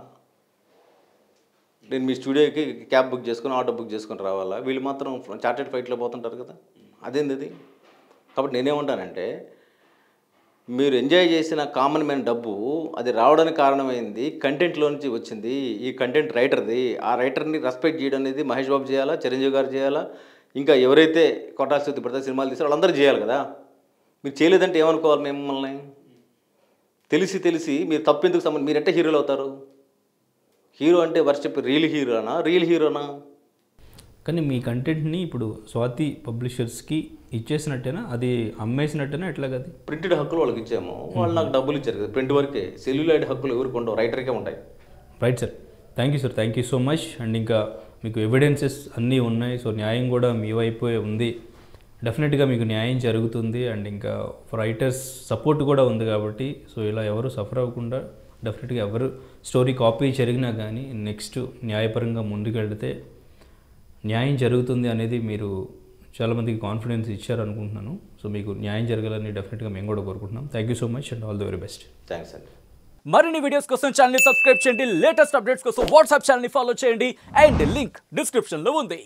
నేను మీ స్టూడియోకి క్యాబ్ బుక్ చేసుకొని ఆటో బుక్ చేసుకొని రావాలా? వీళ్ళు మాత్రం చార్టెడ్ ఫ్లైట్లో పోతుంటారు కదా, అదేంది అది? కాబట్టి నేనేమంటానంటే, మీరు ఎంజాయ్ చేసిన కామన్ మ్యాన్ డబ్బు అది రావడానికి కారణమైంది కంటెంట్లో నుంచి వచ్చింది. ఈ కంటెంట్ రైటర్ది. ఆ రైటర్ని రెస్పెక్ట్ చేయడం అనేది మహేష్ బాబు చేయాలా, చిరంజీవి గారు చేయాలా, ఇంకా ఎవరైతే కొట్టాల శివ ప్రతి సినిమాలు తీస్తారో వాళ్ళందరూ చేయాలి కదా. మీరు చేయలేదంటే ఏమనుకోవాలి మిమ్మల్ని? తెలిసి మీరు తప్పు ఎందుకు సంబంధం? మీరు ఎట్ట హీరోలు అవుతారు? హీరో అంటే వర్షిప్ రియల్ హీరోనా? కానీ మీ కంటెంట్ని ఇప్పుడు స్వాతి పబ్లిషర్స్కి ఇచ్చేసినట్టేనా, అది అమ్మేసినట్టేనా, ఎట్లా కదా? ప్రింటెడ్ హక్కులు వాళ్ళకి ఇచ్చాము, వాళ్ళు నాకు డబ్బులు ఇచ్చారు కదా, ప్రింట్ వరకే. సెల్యులాయిడ్ హక్కులు ఎవరికి ఉండవు, రైటర్కే ఉంటాయి. Right sir, thank you sir, thank you so much. And ఇంకా మీకు ఎవిడెన్సెస్ అన్నీ ఉన్నాయి, సో న్యాయం కూడా మీ వైపే ఉంది. డెఫినెట్గా మీకు న్యాయం జరుగుతుంది. అండ్ ఇంకా రైటర్స్ సపోర్ట్ కూడా ఉంది కాబట్టి, సో ఇలా ఎవరు సఫర్ అవ్వకుండా డెఫినెట్గా ఎవరు స్టోరీ కాపీ జరిగినా కానీ నెక్స్ట్ న్యాయపరంగా ముందుకెళ్తే న్యాయం జరుగుతుంది అనేది మీరు చాలామందికి కాన్ఫిడెన్స్ ఇచ్చారనుకుంటున్నాను. సో మీకు న్యాయం జరగాలని డెఫినెట్గా మేము కూడా కోరుకుంటున్నాం. Thank you so much and all the very best. Thanks అండి. మరిన్ని వీడియోస్ కోసం ఛానల్ ని సబ్స్క్రైబ్ చేయండి, లేటెస్ట్ అప్డేట్స్ కోసం వాట్సాప్ ఛానల్ ని ఫాలో చేయండి అండ్ లింక్ డిస్క్రిప్షన్ లో ఉంది.